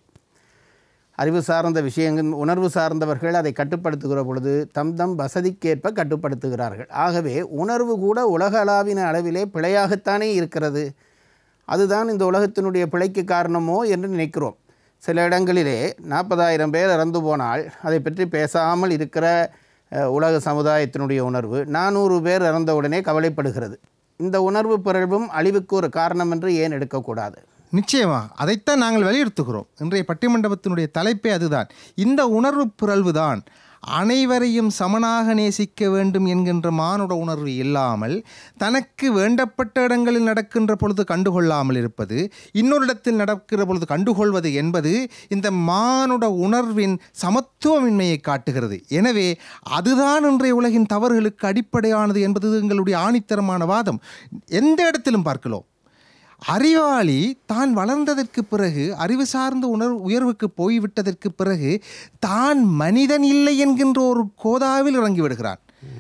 அறிவு சார்ந்த விஷயங்கள், உணர்வு சார்ந்தவர்கள் அதை கட்டுப்படுத்துகிற பொழுது தம் வசதிக்கேற்ப கட்டுப்படுத்துகிறார்கள். ஆகவே உணர்வு கூட உலகளாவின அளவிலே பிழையாகத்தானே இருக்கிறது. அதுதான் இந்த உலகத்தினுடைய பிழைக்கு காரணமோ என்று நினைக்கிறோம். சில இடங்களிலே 40,000 பேர் இறந்து போனால் அதை பற்றி பேசாமல் இருக்கிற உலக சமுதாயத்தினுடைய உணர்வு 400 பேர் இறந்தவுடனே கவலைப்படுகிறது. இந்த உணர்வு பிறழ்வும் அழிவுக்கு ஒரு காரணம் என்று ஏன் எடுக்கக்கூடாது? நிச்சயமா, அதைத்தான் நாங்கள் வலியுறுத்துகிறோம். இன்றைய பட்டிமண்டபத்தினுடைய தலைப்பே அதுதான். இந்த உணர்வு பிறழ்வு தான் அனைவரையும் சமனாக நேசிக்க வேண்டும் என்கின்ற மானுட உணர்வு இல்லாமல் தனக்கு வேண்டப்பட்ட இடங்களில் நடக்கின்ற பொழுது கண்டுகொள்ளாமல் இருப்பது, இன்னொரு இடத்தில் நடக்கிற பொழுது கண்டுகொள்வது என்பது இந்த மானுட உணர்வின் சமத்துவமின்மையை காட்டுகிறது. எனவே அதுதான் இன்றைய உலகின் தவறுகளுக்கு அடிப்படையானது என்பது எங்களுடைய ஆணித்தரமான வாதம். எந்த இடத்திலும் பார்க்கலாம். அறிவாளி தான் வளர்ந்ததற்கு பிறகு, அறிவு சார்ந்த உயர்வுக்கு போய்விட்டதற்கு பிறகு தான் மனிதன் இல்லை என்கின்ற ஒரு கோதாவில் இறங்கிவிடுகிறான்.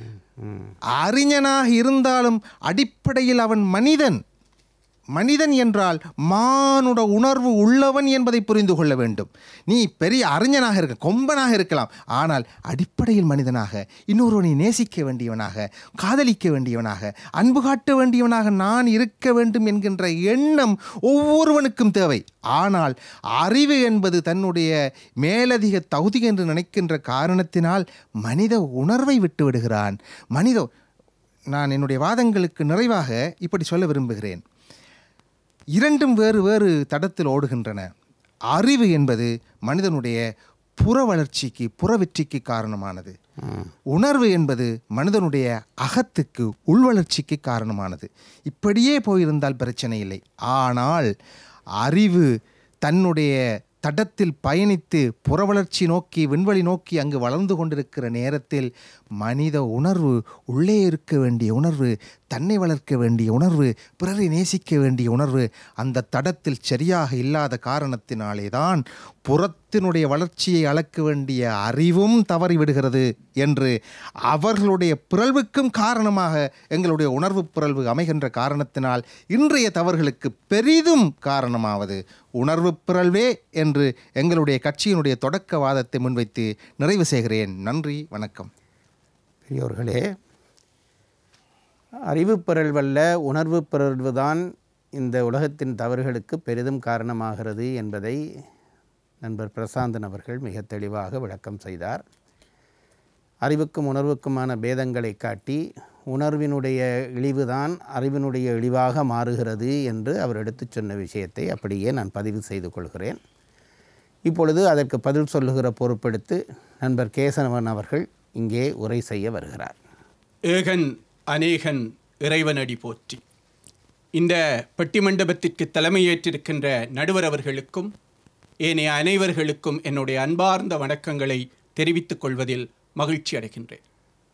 அறிஞனாக இருந்தாலும் அடிப்படையில் அவன் மனிதன். மனிதன் என்றால் மானுட உணர்வு உள்ளவன் என்பதை புரிந்து கொள்ள வேண்டும். நீ பெரிய அறிஞனாக இருக்க, கொம்பனாக இருக்கலாம், ஆனால் அடிப்படையில் மனிதனாக, இன்னொருவனை நேசிக்க வேண்டியவனாக, காதலிக்க வேண்டியவனாக, அன்பு காட்ட வேண்டியவனாக நான் இருக்க வேண்டும் என்கின்ற எண்ணம் ஒவ்வொருவனுக்கும் தேவை. ஆனால் அறிவு என்பது தன்னுடைய மேலதிக தகுதி என்று நினைக்கின்ற காரணத்தினால் மனித உணர்வை விட்டு விடுகிறான். நான் என்னுடைய வாதங்களுக்கு நிறைவாக இப்படி சொல்ல விரும்புகிறேன். இரண்டும் வேறு வேறு தடத்தில் ஓடுகின்றன. அறிவு என்பது மனிதனுடைய புற வளர்ச்சிக்கு, புற வெற்றிக்கு காரணமானது. உணர்வு என்பது மனிதனுடைய அகத்துக்கு, உள்வளர்ச்சிக்கு காரணமானது. இப்படியே போயிருந்தால் பிரச்சனை இல்லை. ஆனால் அறிவு தன்னுடைய தடத்தில் பயணித்து புறவளர்ச்சி நோக்கி, விண்வெளி நோக்கி அங்கு வளர்ந்து கொண்டிருக்கிற நேரத்தில் மனித உணர்வு, உள்ளே இருக்க வேண்டிய உணர்வு, தன்னை வளர்க்க வேண்டிய உணர்வு, பிறரை நேசிக்க வேண்டிய உணர்வு அந்த தடத்தில் சரியாக இல்லாத காரணத்தினாலே தான் புறத்தினுடைய வளர்ச்சியை அளக்க வேண்டிய அறிவும் தவறிவிடுகிறது என்று அவர்களுடைய பிறழ்வுக்கும் காரணமாக எங்களுடைய உணர்வு பிறழ்வு அமைகின்ற காரணத்தினால் இன்றைய தவறுகளுக்கு பெரிதும் காரணமாவது உணர்வு பிறழ்வே என்று எங்களுடைய கட்சியினுடைய தொடக்க வாதத்தை முன்வைத்து நிறைவு செய்கிறேன். நன்றி, வணக்கம். பெரியோர்களே, அறிவு பிறழ்வல்ல, உணர்வு பிறழ்வுதான் இந்த உலகத்தின் தவறுகளுக்கு பெரிதும் காரணமாகிறது என்பதை நண்பர் பிரசாந்தன் அவர்கள் மிக தெளிவாக விளக்கம் செய்தார். அறிவுக்கும் உணர்வுக்குமான பேதங்களை காட்டி உணர்வினுடைய இழிவுதான் அறிவினுடைய இழிவாக மாறுகிறது என்று அவர் எடுத்துச் சொன்ன விஷயத்தை அப்படியே நான் பதிவு செய்து கொள்கிறேன். இப்பொழுது அதற்கு பதில் சொல்லுகிற பொறுப்பெடுத்து நண்பர் கேசவன் அவர்கள் இங்கே உரை செய்ய வருகிறார். ஏகன் அநேகன் இறைவனடி போற்றி. இந்த பட்டிமண்டபத்திற்கு தலைமையேற்றிருக்கின்ற நடுவர் அவர்களுக்கும் ஏனைய அனைவர்களுக்கும் என்னுடைய அன்பார்ந்த வணக்கங்களை தெரிவித்துக் கொள்வதில் மகிழ்ச்சி அடைகின்றேன்.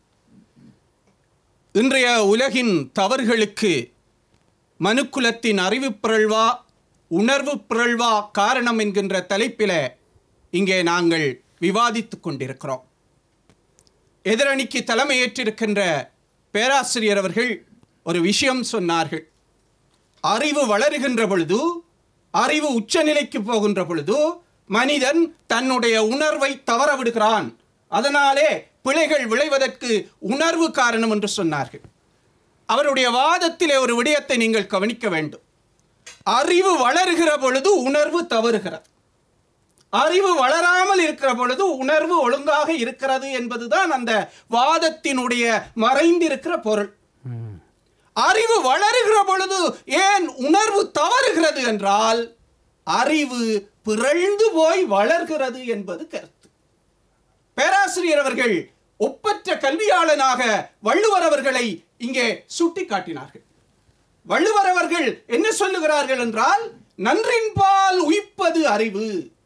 இன்றைய உலகின் தவறுகளுக்கு மனுக்குலத்தின் அறிவு பிறழ்வா, உணர்வு பிறழ்வா காரணம் என்கின்ற தலைப்பில் இங்கே நாங்கள் விவாதித்துக் கொண்டிருக்கிறோம். எதிரணிக்கு தலைமையேற்றிருக்கின்ற பேராசிரியர் அவர்கள் ஒரு விஷயம் சொன்னார்கள். அறிவு வளருகின்ற பொழுது, அறிவு உச்சநிலைக்கு போகின்ற பொழுது மனிதன் தன்னுடைய உணர்வை தவற விடுகிறான். அதனாலே பிழைகள் விளைவதற்கு உணர்வு காரணம் என்று சொன்னார்கள். அவருடைய வாதத்திலே ஒரு விடயத்தை நீங்கள் கவனிக்க வேண்டும். அறிவு வளருகிற பொழுது உணர்வு தவறுகிறது, அறிவு வளராமல் இருக்கிற பொழுது உணர்வு ஒழுங்காக இருக்கிறது என்பதுதான் அந்த வாதத்தினுடைய மறைந்திருக்கிற பொருள். அறிவு வளருகிற பொழுது ஏன் உணர்வு தவறுகிறது என்றால் அறிவு பிறழ்ந்து போய் வளர்கிறது என்பது கருத்து. பேராசிரியர் அவர்கள் ஒப்பற்ற கல்வியாளனாக வள்ளுவர் அவர்களை இங்கே சுட்டி காட்டினார்கள். வள்ளுவர் அவர்கள் என்ன சொல்லுகிறார்கள் என்றால், நன்றின்பால் உய்ப்பது அறிவு,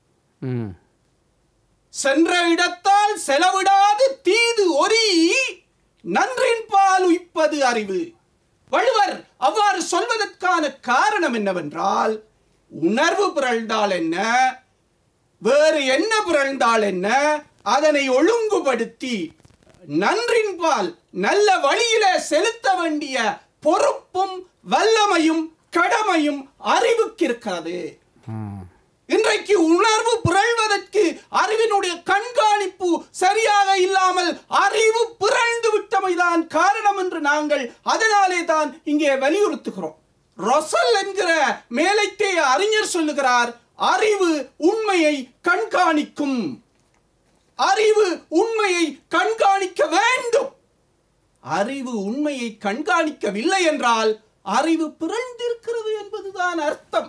சென்ற இடத்தால் செலவிடாது தீது ஒரி, நன்றின்பால் உய்ப்பது அறிவு. வள்ளுவர் அவ்வாறு சொல்வதற்கான காரணம் என்னவென்றால், உணர்வு பிறழ்ந்தால் என்ன, வேறு என்ன பிறழ்ந்தால் என்ன, அதனை ஒழுங்குபடுத்தி நன்றின்பால் நல்ல வழியில செலுத்த வேண்டிய பொறுப்பும் வல்லமையும் கடமையும் அறிவுக்கு இருக்கிறது. இன்றைக்கு உணர்வு பிறழ்வதற்கு அறிவினுடைய கண்காணிப்பு சரியாக இல்லாமல் அறிவு பிறழ்ந்து விட்டமைதான் காரணம் என்று நாங்கள் அதனாலே தான் இங்கே வலியுறுத்துகிறோம். ரொசல் என்கிற மேலைத்தேய அறிஞர் சொல்லுகிறார், அறிவு உண்மையை கண்காணிக்கும், அறிவு உண்மையை கண்காணிக்க வேண்டும். அறிவு உண்மையை கண்காணிக்கவில்லை என்றால் அறிவு பிறழ்ந்திருக்கிறது என்பதுதான் அர்த்தம்.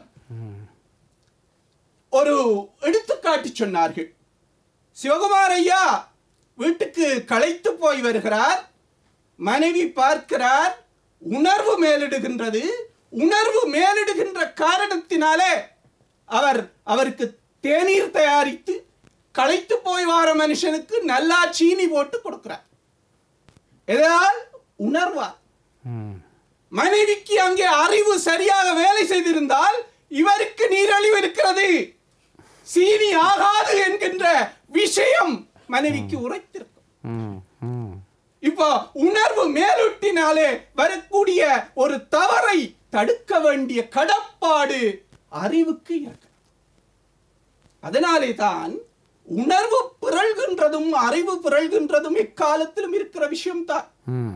ஒரு எடுத்துக்காட்டு சொன்னார்கள். சிவகுமார் ஐயா வீட்டுக்கு களைத்து போய் வருகிறார். மனைவி பார்க்கிறார், உணர்வு மேலிடுகின்றது. உணர்வு மேலிடுகின்ற காரணத்தினாலே அவருக்கு தேநீர் தயாரித்து களைத்து போய் வார மனுஷனுக்கு நல்லா சீனி போட்டு கொடுக்கிறார். எதால்? உணர்வார். மனைவிக்கு அங்கே அறிவு சரியாக வேலை செய்திருந்தால் இவருக்கு நீரழிவு இருக்கிறது, சீனி ஆகாது என்கின்ற விஷயம் மனைவிக்கு உரைத்திருக்கும். இப்போ உணர்வு மேலூட்டினாலே வரக்கூடிய ஒரு தவறை தடுக்க வேண்டிய கடப்பாடு அறிவுக்கு இருக்கு. அதனாலே தான் உணர்வு பிறழ்கின்றதும் அறிவு பிறழ்கின்றதும் எக்காலத்திலும் இருக்கிற விஷயம்தான்.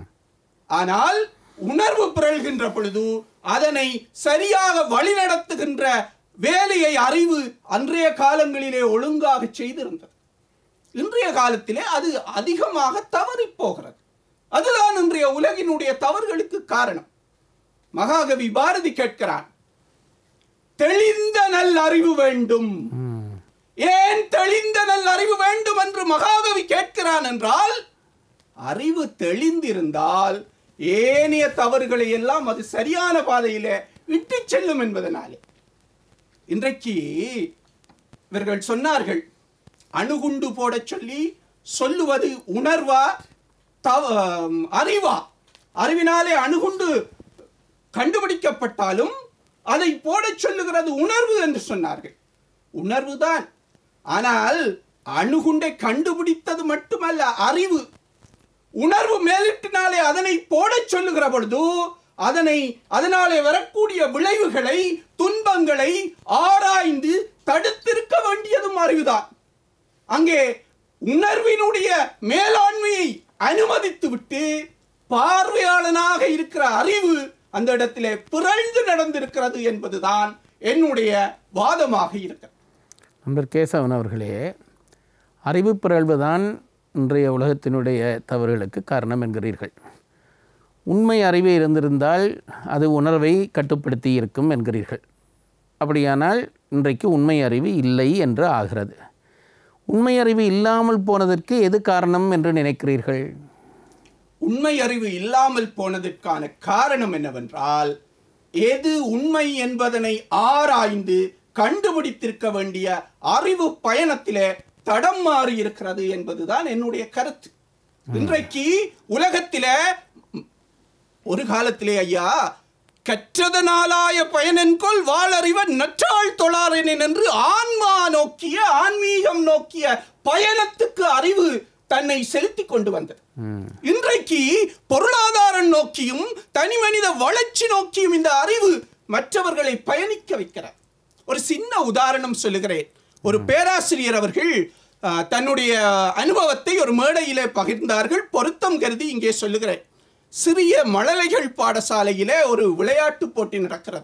ஆனால் உணர்வு பிறழ்கின்ற பொழுது அதனை சரியாக வழிநடத்துகின்ற வேலையை அறிவு அன்றைய காலங்களிலே ஒழுங்காக செய்திருந்தது. இன்றைய காலத்திலே அது அதிகமாக தவறி போகிறது. அதுதான் இன்றைய உலகினுடைய தவறுகளுக்கு காரணம். மகாகவி பாரதி கேட்கிறான், தெளிந்த நல் அறிவு வேண்டும். ஏன் தெளிந்த நல் அறிவு வேண்டும் என்று மகாகவி கேட்கிறான் என்றால், அறிவு தெளிந்திருந்தால் ஏனைய தவறுகளை எல்லாம் அது சரியான பாதையிலே விட்டு செல்லும் என்பதனாலே. இன்றைக்கு இவர்கள் சொன்னார்கள், அணுகுண்டு போட சொல்லி சொல்லுவது உணர்வா அறிவா? அறிவினாலே அணுகுண்டு கண்டுபிடிக்கப்பட்டாலும் அதை போட சொல்லுகிறது உணர்வு என்று சொன்னார்கள். உணர்வுதான். ஆனால் அணுகுண்டை கண்டுபிடித்தது மட்டுமல்ல அறிவு. உணர்வு மேலிட்டினாலே அதனை போட சொல்லுகிற பொழுது அதனாலே வரக்கூடிய விளைவுகளை, துன்பங்களை ஆராய்ந்து தடுத்திருக்க வேண்டியதும் அறிவுதான். அங்கே உணர்வினுடைய மேலாண்மையை அனுமதித்து விட்டு பார்வையாளனாக இருக்கிற அறிவு அந்த இடத்திலே பிறழ்ந்து நடந்திருக்கிறது என்பதுதான் என்னுடைய வாதமாக இருக்கிறது. நண்பர் கேசவன் அவர்களே, அறிவு பிறழ்வுதான் இன்றைய உலகத்தினுடைய தவறுகளுக்கு காரணம் என்கிறீர்கள். உண்மை அறிவு இருந்திருந்தால் அது உணர்வை கட்டுப்படுத்தி இருக்கும் என்கிறீர்கள். அப்படியானால் இன்றைக்கு உண்மை அறிவு இல்லை என்று ஆகிறது. உண்மை அறிவு இல்லாமல் போனதற்கு எது காரணம் என்று நினைக்கிறீர்கள்? உண்மை அறிவு இல்லாமல் போனதற்கான காரணம் என்னவென்றால், எது உண்மை என்பதனை ஆராய்ந்து கண்டுபிடித்திருக்க வேண்டிய அறிவு பயணத்திலே தடம் மாறி இருக்கிறது என்பதுதான் என்னுடைய கருத்து. இன்றைக்கு உலகத்திலே ஒரு காலத்திலே ஐயா, கற்றதனாலாய பயனென்கொள் வாளறிவன் நற்றாள் தொழாரென் என்று ஆன்மா நோக்கிய, ஆன்மீகம் நோக்கிய பயணத்துக்கு அறிவு தன்னை செலுத்தி கொண்டு வந்தது. இன்றைக்கு பொருளாதாரம் நோக்கியும் தனி மனித வளர்ச்சி நோக்கியும் இந்த அறிவு மற்றவர்களை பயணிக்க வைக்கிறார். ஒரு சின்ன உதாரணம் சொல்லுகிறேன். ஒரு பேராசிரியர் அவர்கள் தன்னுடைய அனுபவத்தை ஒரு மேடையிலே பகிர்ந்தார்கள். பொருத்தம் கருதி இங்கே சொல்லுகிறேன். சிறிய மழலைகள் பாடசாலையிலே ஒரு விளையாட்டு போட்டி நடக்கிறது.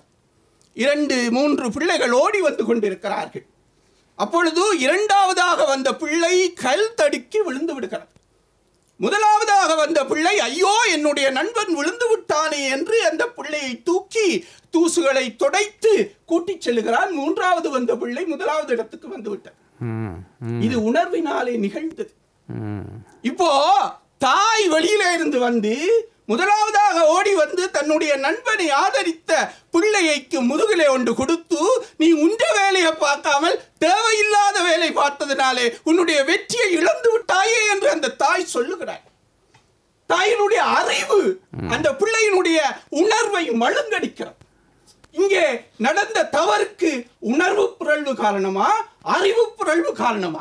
2-3 பிள்ளைகள் ஓடி வந்து கொண்டிருக்கிறார்கள். அப்பொழுது இரண்டாவதாக வந்த பிள்ளை கல் தடுக்கி விழுந்து விடுகிறது. முதலாவதாக வந்த பிள்ளை, ஐயோ என்னுடைய நண்பன் விழுந்து விட்டானே என்று அந்த பிள்ளையை தூக்கி தூசுகளை துடைத்து கூட்டிச் செல்லுகிறான். மூன்றாவது வந்த பிள்ளை முதலாவது இடத்துக்கு வந்து விட்டார். இது உணர்வினாலே நிகழ்ந்தது. இப்போ தாய் வெளியில இருந்து வந்து முதலாவதாக ஓடி வந்து தன்னுடைய நண்பனை ஆதரித்த பிள்ளைக்கு முதுகிலே ஒன்று கொடுத்து, நீ உண்ட வேலையை பார்க்காமல் தேவையில்லாத வேலை பார்த்ததினாலே உன்னுடைய வெற்றியை இழந்து விட்டாயே என்று அந்த தாய் சொல்லுகிறார். தாயினுடைய அறிவு அந்த பிள்ளையினுடைய உணர்வை மழுங்கடிக்கிறது. இங்கே நடந்த தவறுக்கு உணர்வு பிறழ்வு காரணமா, அறிவு பிறழ்வு காரணமா?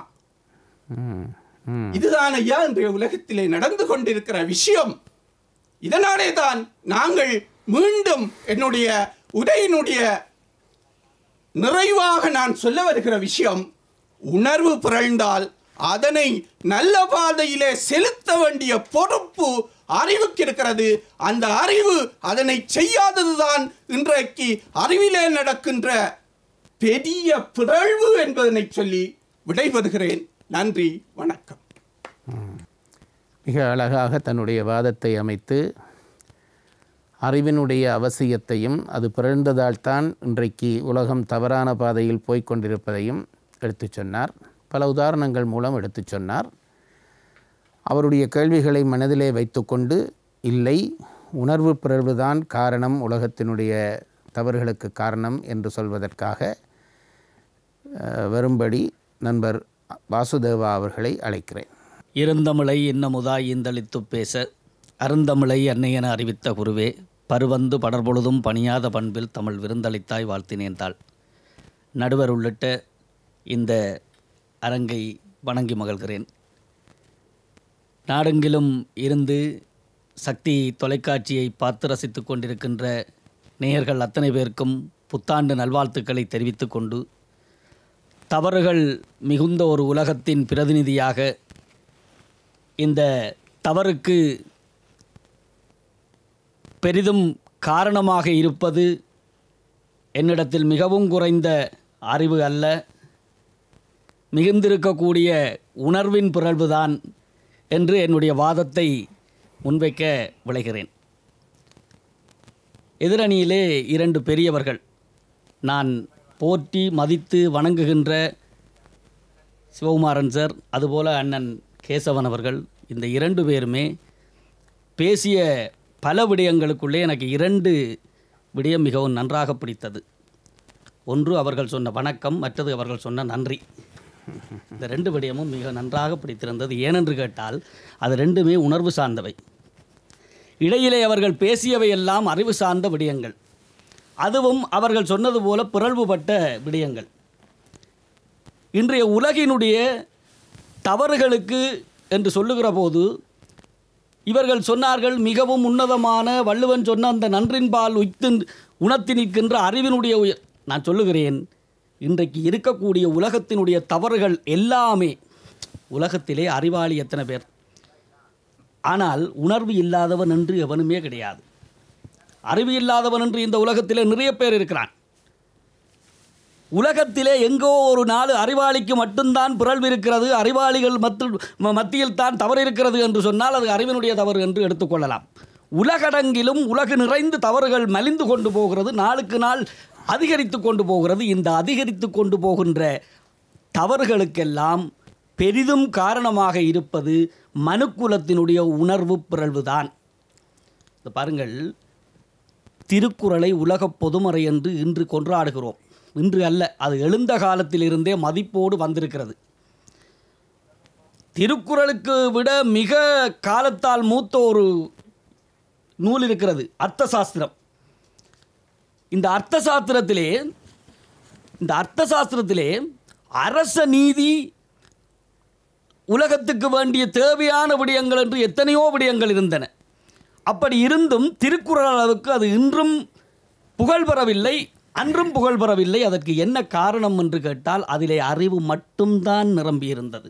இதுதான் ஐயா இன்றைய உலகத்திலே நடந்து கொண்டிருக்கிற விஷயம். இதனாலே தான் நாங்கள் மீண்டும் என்னுடைய உரையினுடைய நிறைவாக நான் சொல்ல வருகிற விஷயம், உணர்வு பிறழ்ந்தால் அதனை நல்ல பாதையிலே செலுத்த வேண்டிய பொறுப்பு அறிவுக்கு இருக்கிறது. அந்த அறிவு அதனை செய்யாததுதான் இன்றைக்கு அறிவிலே நடக்கின்ற பெரிய பிறழ்வு என்பதனை சொல்லி விடைபெறுகிறேன். நன்றி, வணக்கம். மிக அழகாக தன்னுடைய வாதத்தை அமைத்து அறிவினுடைய அவசியத்தையும் அது பிறழ்ந்ததால் தான் இன்றைக்கு உலகம் தவறான பாதையில் போய்கொண்டிருப்பதையும் எடுத்து சொன்னார். பல உதாரணங்கள் மூலம் எடுத்து சொன்னார். அவருடைய கேள்விகளை மனதிலே வைத்துக்கொண்டு இல்லை, உணர்வு பிறழ்வுதான் காரணம், உலகத்தினுடைய தவறுகளுக்கு காரணம் என்று சொல்வதற்காக வரும்படி நண்பர் வாசுதேவா அவர்களை அழைக்கிறேன். இருந்தமிழை இன்னமுதாய் ஈந்தளித்து பேச அருந்தமிழை அன்னையென அறிவித்த குருவே, பருவந்து படர்பொழுதும் பணியாத பண்பில் தமிழ் விருந்தளித்தாய் வாழ்த்தினேன் தாள். நடுவர் உள்ளிட்ட இந்த அரங்கை வணங்கி மகிழ்கிறேன். நாடெங்கிலும் இருந்து சக்தி தொலைக்காட்சியை பார்த்து ரசித்து கொண்டிருக்கின்ற நேயர்கள் அத்தனை பேருக்கும் புத்தாண்டு நல்வாழ்த்துக்களை தெரிவித்து கொண்டு, தவறுகள் மிகுந்த ஒரு உலகத்தின் பிரதிநிதியாக இந்த தவறுக்கு பெரிதும் காரணமாக இருப்பது என்னிடத்தில் மிகவும் குறைந்த அறிவு அல்ல, மிகுந்திருக்கக்கூடிய உணர்வின் பிறழ்வுதான் என்று என்னுடைய வாதத்தை முன்வைக்க விளைகிறேன். எதிரணியிலே 2 பெரியவர்கள், நான் போற்றி மதித்து வணங்குகின்ற சிவகுமாரன் சார், அதுபோல் அண்ணன் கேசவன் அவர்கள், இந்த 2 பேருமே பேசிய பல விடயங்களுக்குள்ளே எனக்கு 2 விடயம் மிகவும் நன்றாக பிடித்தது. ஒன்று அவர்கள் சொன்ன வணக்கம், மற்றது அவர்கள் சொன்ன நன்றி. இந்த 2 விடயமும் மிக நன்றாக பிடித்திருந்தது. ஏனென்று கேட்டால் அது 2மே உணர்வு சார்ந்தவை. இடையிலே அவர்கள் பேசியவை எல்லாம் அறிவு சார்ந்த விடயங்கள், அதுவும் அவர்கள் சொன்னது போல பிறழ்வுபட்ட விடயங்கள். இன்றைய உலகினுடைய தவறுகளுக்கு என்று சொல்லுகிற போது இவர்கள் சொன்னார்கள், மிகவும் உன்னதமான வள்ளுவன் சொன்ன அந்த நன்றின்பால் உணர்த்தி நிற்கின்ற அறிவினுடைய நான் சொல்லுகிறேன், இன்றைக்கு இருக்கக்கூடிய உலகத்தினுடைய தவறுகள் எல்லாமே, உலகத்திலே அறிவாளி எத்தனை பேர், ஆனால் உணர்வு இல்லாதவன் என்று எவனுமே கிடையாது. அறிவு இல்லாதவன் என்று இந்த உலகத்திலே நிறைய பேர் இருக்கிறான். உலகத்திலே எங்கோ ஒரு நாள் அறிவாளிக்கு மட்டும்தான் பிறழ்வு இருக்கிறது, அறிவாளிகள் மத்தியில் தான் தவறு இருக்கிறது என்று சொன்னால் அது அறிவினுடைய தவறு என்று எடுத்துக்கொள்ளலாம். உலகடங்கிலும் உலகு நிறைந்து தவறுகள் மலிந்து கொண்டு போகிறது, நாளுக்கு நாள் அதிகரித்து கொண்டு போகிறது. இந்த அதிகரித்து கொண்டு போகின்ற தவறுகளுக்கெல்லாம் பெரிதும் காரணமாக இருப்பது மனுக்குலத்தினுடைய உணர்வு பிறழ்வுதான். பாருங்கள், திருக்குறளை உலக பொதுமறை என்று இன்று கொண்டாடுகிறோம். இன்று அல்ல, அது எழுந்த காலத்திலிருந்தே மதிப்போடு வந்திருக்கிறது. திருக்குறளுக்கு விட மிக காலத்தால் மூத்த ஒரு நூல் இருக்கிறது, அர்த்த சாஸ்திரம். இந்த அர்த்த சாஸ்திரத்திலே அரச நீதி, உலகத்துக்கு வேண்டிய தேவையான விடயங்கள் என்று எத்தனையோ விடயங்கள் இருந்தன. அப்படி இருந்தும் திருக்குறள் அளவுக்கு அது இன்றும் புகழ் பெறவில்லை, அன்றும் புகழ் பெறவில்லை. அதற்கு என்ன காரணம் என்று கேட்டால் அதிலே அறிவு மட்டும்தான் நிரம்பியிருந்தது.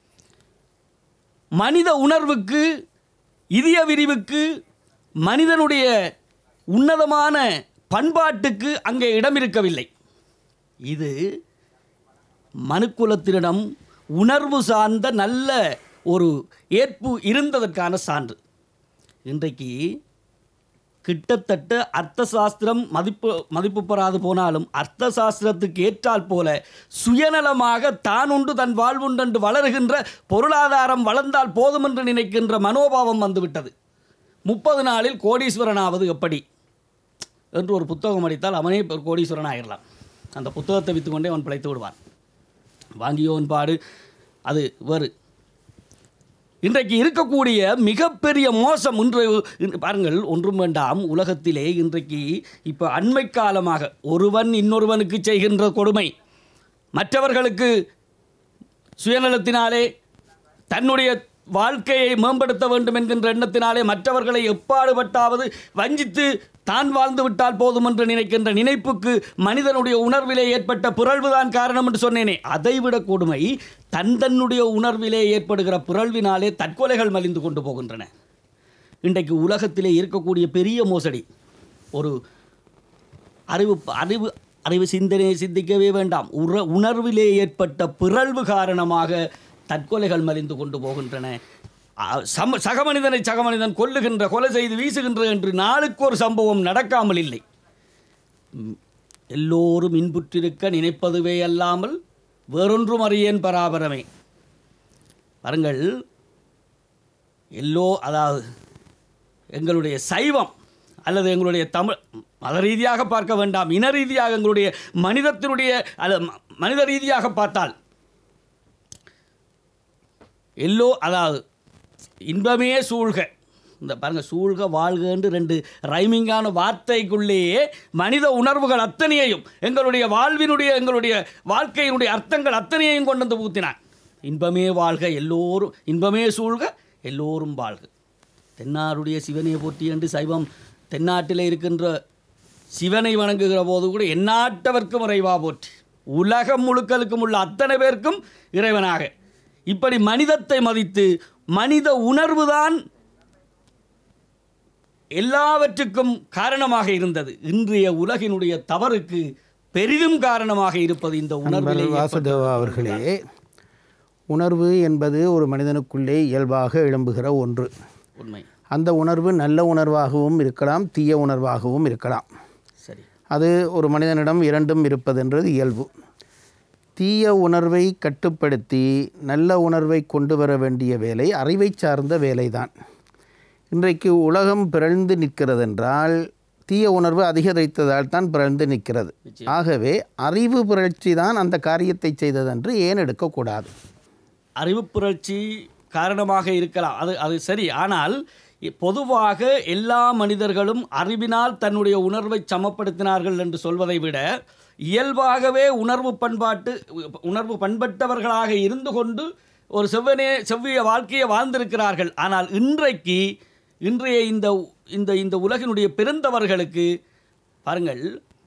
மனித உணர்வுக்கு, இதய விரிவுக்கு, மனிதனுடைய உன்னதமான பண்பாட்டுக்கு அங்கே இடம் இருக்கவில்லை. இது மனுக்குலத்தினிடம் உணர்வு சார்ந்த நல்ல ஒரு ஏற்பு இருந்ததற்கான சான்று. இன்றைக்கு கிட்டத்தட்ட அர்த்த சாஸ்திரம் மதிப்பு பெறாது போனாலும் அர்த்த சாஸ்திரத்துக்கு ஏற்றால் போல சுயநலமாக தான் உண்டு தன் வாழ்வுண்டென்று வளருகின்ற, பொருளாதாரம் வளர்ந்தால் போதும் என்று நினைக்கின்ற மனோபாவம் வந்துவிட்டது. 30 நாளில் கோடீஸ்வரனாவது எப்படி என்று ஒரு புத்தகம் அடித்தால் அவனே கோடீஸ்வரன் ஆகிடலாம். அந்த புத்தகத்தை விற்றுக்கொண்டே அவன் பிழைத்து விடுவான். வாங்கியோன் பாடு அது வேறு. இன்றைக்கு இருக்கக்கூடிய மிகப்பெரிய மோசம் இன்று பாருங்கள், ஒன்றும் வேண்டாம், உலகத்திலே இன்றைக்கு இப்போ அண்மை காலமாக ஒருவன் இன்னொருவனுக்கு செய்கின்ற கொடுமை, மற்றவர்களுக்கு சுயநலத்தினாலே தன்னுடைய வாழ்க்கையை மேம்படுத்த வேண்டும் என்கின்ற எண்ணத்தினாலே மற்றவர்களை எப்பாடுபட்டாவது வஞ்சித்து தான் வாழ்ந்து விட்டால் போதும் என்று நினைக்கின்ற நினைப்புக்கு மனிதனுடைய உணர்விலே ஏற்பட்ட பிறழ்வுதான் காரணம் என்று சொன்னேனே. அதைவிட கொடுமை, தன்னுடைய உணர்விலே ஏற்படுகிற பிறழ்வினாலே தற்கொலைகள் மலிந்து கொண்டு போகின்றன. இன்றைக்கு உலகத்திலே இருக்கக்கூடிய பெரிய மோசடி, ஒரு அறிவு சிந்தனையை சிந்திக்கவே வேண்டாம், உணர்விலே ஏற்பட்ட பிறழ்வு காரணமாக தற்கொலைகள் மலிந்து கொண்டு போகின்றன. சகமனிதன் கொல்லுகின்ற, கொலை செய்து வீசுகின்ற என்று நாளுக்கு ஒரு சம்பவம் நடக்காமல் இல்லை. எல்லோரும் இன்புற்றிருக்க நினைப்பதுவே அல்லாமல் வேறொன்றும் அறியேன் பராபரமே. பாருங்கள், அதாவது எங்களுடைய சைவம் அல்லது எங்களுடைய தமிழ் மத ரீதியாக பார்க்க வேண்டாம், இன ரீதியாக எங்களுடைய மனிதத்தினுடைய அல்லது மனித ரீதியாக பார்த்தால் அதாவது இன்பமே சூழ்க, இந்த பாருங்கள் சூழ்க வாழ்க என்று 2 ரைமிங்கான வார்த்தைக்குள்ளேயே மனித உணர்வுகள் அத்தனையையும் எங்களுடைய எங்களுடைய வாழ்க்கையினுடைய அர்த்தங்கள் அத்தனையையும் கொண்டு வந்து ஊத்தினான். இன்பமே வாழ்க எல்லோரும், இன்பமே சூழ்க எல்லோரும் வாழ்க. தென்னாருடைய சிவனை போற்றி என்று சைவம் தென்னாட்டில் இருக்கின்ற சிவனை வணங்குகிற போது கூட எந்நாட்டவர்க்கும் இறைவா போற்றி, உலகம் முழுக்களுக்கும் உள்ள அத்தனை பேருக்கும் இறைவனாக, இப்படி மனிதத்தை மதித்து மனித உணர்வுதான் எல்லாவற்றுக்கும் காரணமாக இருந்தது. இன்றைய உலகினுடைய தவறுக்கு பெரிதும் காரணமாக இருப்பது இந்த உணர்வு. வாசுதேவா அவர்களே, உணர்வு என்பது ஒரு மனிதனுக்குள்ளே இயல்பாக எழும்புகிற ஒன்று. உண்மை. அந்த உணர்வு நல்ல உணர்வாகவும் இருக்கலாம், தீய உணர்வாகவும் இருக்கலாம். சரி, அது ஒரு மனிதனிடம் இரண்டும் இருப்பதென்றது இயல்பு. தீய உணர்வை கட்டுப்படுத்தி நல்ல உணர்வை கொண்டு வர வேண்டிய வேலை அறிவை சார்ந்த வேலைதான். இன்றைக்கு உலகம் பிறழ்ந்து நிற்கிறதென்றால் தீய உணர்வு அதிகரித்ததால் தான் பிறழ்ந்து நிற்கிறது. ஆகவே அறிவு புரட்சி தான் அந்த காரியத்தை செய்ததென்று ஏன் எடுக்கக்கூடாது? அறிவு புரட்சி காரணமாக இருக்கலாம், அது சரி. ஆனால் பொதுவாக எல்லா மனிதர்களும் அறிவினால் தன்னுடைய உணர்வை சமப்படுத்தினார்கள் என்று சொல்வதை விட இயல்பாகவே உணர்வு பண்பட்டவர்களாக இருந்து கொண்டு ஒரு செவ்விய வாழ்க்கையை வாழ்ந்திருக்கிறார்கள். ஆனால் இன்றைய இந்த உலகினுடைய பிறந்தவர்களுக்கு பாருங்கள்,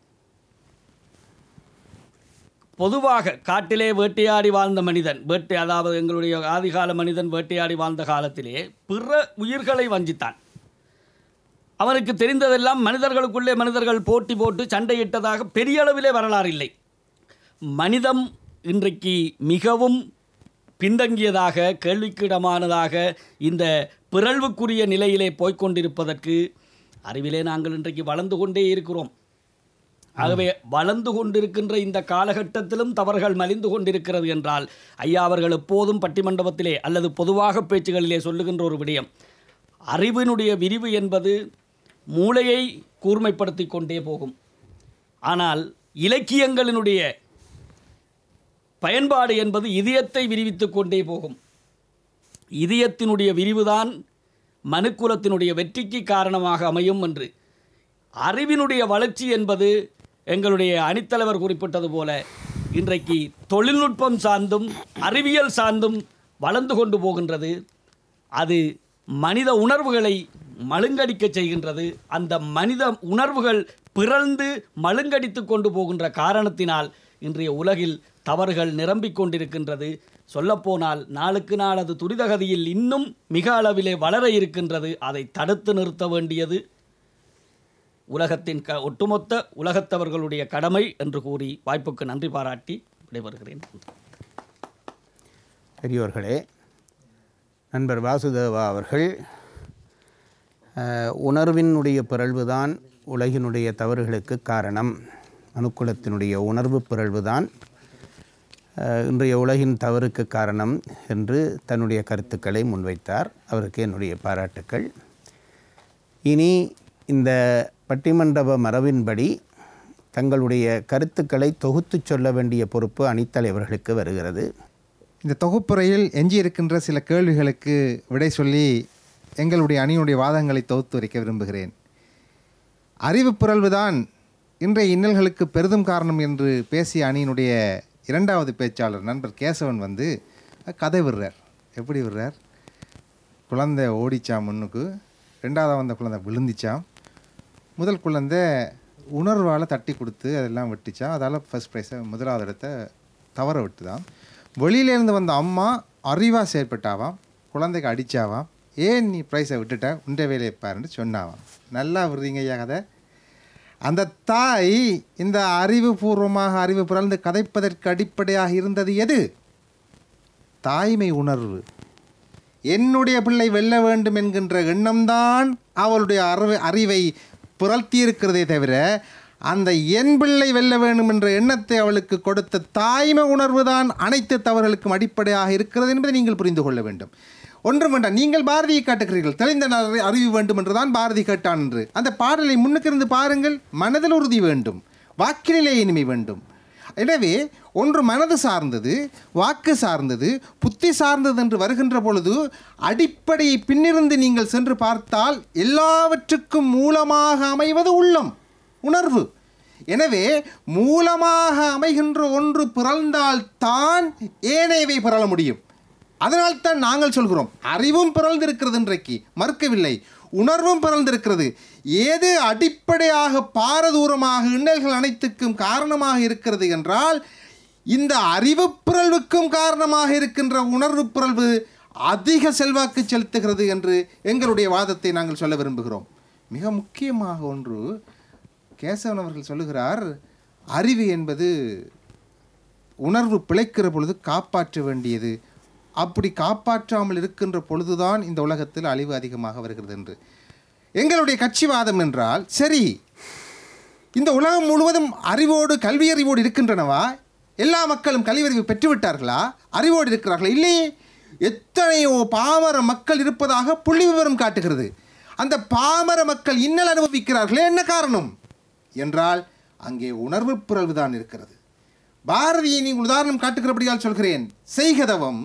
பொதுவாக காட்டிலே வேட்டையாடி வாழ்ந்த மனிதன், அதாவது எங்களுடைய ஆதிகால மனிதன் வேட்டையாடி வாழ்ந்த காலத்திலே பிற உயிர்களை வஞ்சித்தான். அவனுக்கு தெரிந்ததெல்லாம் மனிதர்கள் போட்டி போட்டு சண்டையிட்டதாக பெரிய அளவிலே வரலாறு இல்லை. மனிதம் இன்றைக்கு மிகவும் பின்தங்கியதாக, கேள்விக்கிடமானதாக, இந்த பிறழ்வுக்குரிய நிலையிலே போய்கொண்டிருப்பதற்கு அறிவிலே நாங்கள் இன்றைக்கு வளர்ந்து கொண்டே இருக்கிறோம். ஆகவே வளர்ந்து கொண்டிருக்கின்ற இந்த காலகட்டத்திலும் தவறுகள் மலிந்து கொண்டிருக்கிறது என்றால், ஐயா அவர்கள் எப்போதும் பட்டிமண்டபத்திலே அல்லது பொதுவாக பேச்சுகளிலே சொல்லுகின்ற ஒரு விடயம், அறிவினுடைய விரிவு என்பது மூளையை கூர்மைப்படுத்தி கொண்டே போகும். ஆனால் இலக்கியங்களினுடைய பயன்பாடு என்பது இதயத்தை விரிவித்து கொண்டே போகும். இதயத்தினுடைய விரிவுதான் மனுக்குலத்தினுடைய வெற்றிக்கு காரணமாக அமையும் என்று. அறிவினுடைய வளர்ச்சி என்பது எங்களுடைய அணித்தலைவர் குறிப்பிட்டது போல இன்றைக்கு தொழில்நுட்பம் சார்ந்தும் அறிவியல் சார்ந்தும் வளர்ந்து கொண்டு போகின்றது. அது மனித உணர்வுகளை மழுங்கடிக்க செய்கின்றது. அந்த மனித உணர்வுகள் பிறழ்ந்து மழுங்கடித்து கொண்டு போகின்ற காரணத்தினால் இன்றைய உலகில் தவறுகள் நிரம்பிக் கொண்டிருக்கின்றது. சொல்லப்போனால் நாளுக்கு நாள் அது துரிதகதியில் இன்னும் மிக அளவிலே வளர இருக்கின்றது. அதை தடுத்து நிறுத்த வேண்டியது உலகத்தின் ஒட்டுமொத்த உலகத்தவர்களுடைய கடமை என்று கூறி வாய்ப்புக்கு நன்றி பாராட்டி விடைபெறுகிறேன். பெரியோர்களே, நண்பர் வாசுதேவா அவர்கள் உணர்வினுடைய பிறழ்வுதான் உலகினுடைய தவறுகளுக்கு காரணம், மனுக்குலத்தினுடைய உணர்வு பிறழ்வுதான் இன்றைய உலகின் தவறுக்கு காரணம் என்று தன்னுடைய கருத்துக்களை முன்வைத்தார். அவருக்கு என்னுடைய பாராட்டுக்கள். இனி இந்த பட்டிமண்டப மரபின்படி தங்களுடைய கருத்துக்களை தொகுத்து சொல்ல வேண்டிய பொறுப்பு அணித்தலைவர்களுக்கு வருகிறது. இந்த தொகுப்புரையில் எஞ்சியிருக்கின்ற சில கேள்விகளுக்கு விடை சொல்லி எங்களுடைய அணியினுடைய வாதங்களை தொகுத்து வைக்க விரும்புகிறேன். அறிவு பிறழ்வுதான் இன்றைய இன்னல்களுக்கு பெரிதும் காரணம் என்று பேசிய அணியினுடைய இரண்டாவது பேச்சாளர் நண்பர் கேசவன் கதை விடுறார். எப்படி விடுறார்? குழந்தை ஓடிச்சாம் முன்னுக்கு, ரெண்டாவது வந்த குழந்தை விழுந்துச்சாம், முதல் குழந்தை உணர்வால் தட்டி கொடுத்து அதெல்லாம் விட்டுச்சான், அதால் ஃபஸ்ட் ப்ரைஸை முதலாவது இடத்த தவற விட்டுதான். வெளியிலேருந்து வந்த அம்மா அறிவாக செயற்பட்டாவாம், குழந்தைக்கு அடித்தாவாம், ஏன் நீ ப்ரைஸை விட்டுட்ட, உண்ட வேலையை பாருன்னு சொன்னாவாம். நல்லா விடுறீங்க ஐயா கதை. அந்த தாய் இந்த அறிவு பிறந்து கதைப்பதற்கு அடிப்படையாக இருந்தது எது? தாய்மை உணர்வு. என்னுடைய பிள்ளை வெல்ல வேண்டும் என்கின்ற எண்ணம்தான் அவளுடைய அறிவை புரள்த்தியிருக்கிறதே தவிர அந்த என் பிள்ளை வெல்ல வேண்டும் என்ற எண்ணத்தை அவளுக்கு கொடுத்த தாய்மை உணர்வு தான் அனைத்து தவறுகளுக்கும் அடிப்படையாக இருக்கிறது என்பதை நீங்கள் புரிந்து கொள்ள வேண்டும். ஒன்றும் வேண்டாம், நீங்கள் பாரதியை காட்டுகிறீர்கள், தெளிந்த அறிவு வேண்டும் என்றுதான் பாரதி கேட்டான் என்று. அந்த பாடலை முன்னுக்கு இருந்து பாருங்கள். மனதில் உறுதி வேண்டும், வாக்கிலே இனிமை வேண்டும். எனவே ஒன்று மனது சார்ந்தது, வாக்கு சார்ந்தது, புத்தி சார்ந்தது என்று வருகின்ற பொழுது அடிப்படையை பின்னிருந்து நீங்கள் சென்று பார்த்தால் எல்லாவற்றுக்கும் மூலமாக அமைவது உள்ளம், உணர்வு. எனவே மூலமாக அமைகின்ற ஒன்று பிறழ்ந்தால் தான் ஏனையவை பிறழ முடியும். அதனால்தான் நாங்கள் சொல்கிறோம், அறிவும் பிறழ்ந்திருக்கிறது, இன்றைக்கு மறுக்கவில்லை, உணர்வும் பிறழ்ந்திருக்கிறது. ஏது அடிப்படையாக பாரதூரமாக இன்னல்கள் அனைத்துக்கும் காரணமாக இருக்கிறது என்றால் இந்த அறிவு பிறழ்வுக்கும் காரணமாக இருக்கின்ற உணர்வு பிறழ்வு அதிக செல்வாக்கு செலுத்துகிறது என்று எங்களுடைய வாதத்தை நாங்கள் சொல்ல விரும்புகிறோம். மிக முக்கியமாக ஒன்று கேசவன் அவர்கள் சொல்லுகிறார், அறிவு என்பது உணர்வு பிழைக்கிற பொழுது காப்பாற்ற வேண்டியது, அப்படி காப்பாற்றாமல் இருக்கின்ற பொழுதுதான் இந்த உலகத்தில் அழிவு அதிகமாக வருகிறது என்று. எங்களுடைய கட்சிவாதம் என்றால், சரி, இந்த உலகம் முழுவதும் அறிவோடு கல்வி அறிவோடு இருக்கின்றனவா? எல்லா மக்களும் கல்வியறிவு பெற்றுவிட்டார்களா? அறிவோடு இருக்கிறார்களா? இல்லையே. எத்தனையோ பாமர மக்கள் இருப்பதாக புள்ளி விவரம் காட்டுகிறது. அந்த பாமர மக்கள் இன்னல் அனுபவிக்கிறார்களே, என்ன காரணம் என்றால் அங்கே உணர்வு பிறழ்வுதான் இருக்கிறது. பாரதியை நீங்கள் உதாரணம் காட்டுகிறபடியால் சொல்கிறேன். செய்கதவம்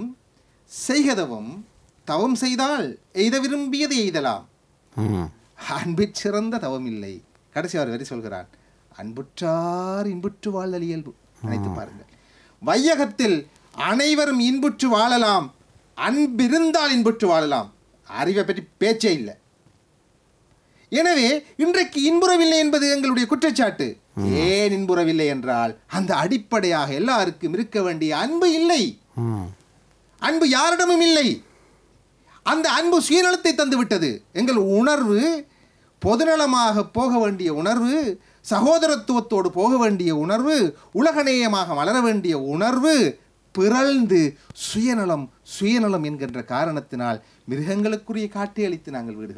தவம் செய்தால் எய்த விரும்பியது எய்தலாம், அன்பிற் சிறந்த தவம் இல்லை. கடைசி அவர் வரி சொல்கிறான், அன்புற்றார் இன்புற்று வாழ்தல் இயல்பு. நினைத்து பாருங்கள், வையகத்தில் அனைவரும் இன்புற்று வாழலாம், அன்பிருந்தால் இன்புற்று வாழலாம். அறிவை பற்றி பேச்சே இல்லை. எனவே இன்றைக்கு இன்புறவில்லை என்பது எங்களுடைய குற்றச்சாட்டு. ஏன் இன்புறவில்லை என்றால் அந்த அடிப்படையாக எல்லாருக்கும் இருக்க வேண்டிய அன்பு இல்லை. அன்பு யாரிடமும் இல்லை. அந்த அன்பு சுயநலத்தை தந்துவிட்டது. எங்கள் உணர்வு பொதுநலமாக போக வேண்டிய உணர்வு, சகோதரத்துவத்தோடு போக வேண்டிய உணர்வு, உலகநேயமாக வளர வேண்டிய உணர்வு பிறழ்ந்து சுயநலம் என்கின்ற காரணத்தினால் மிருகங்களுக்குரிய காட்டை அளித்து நாங்கள் வீடு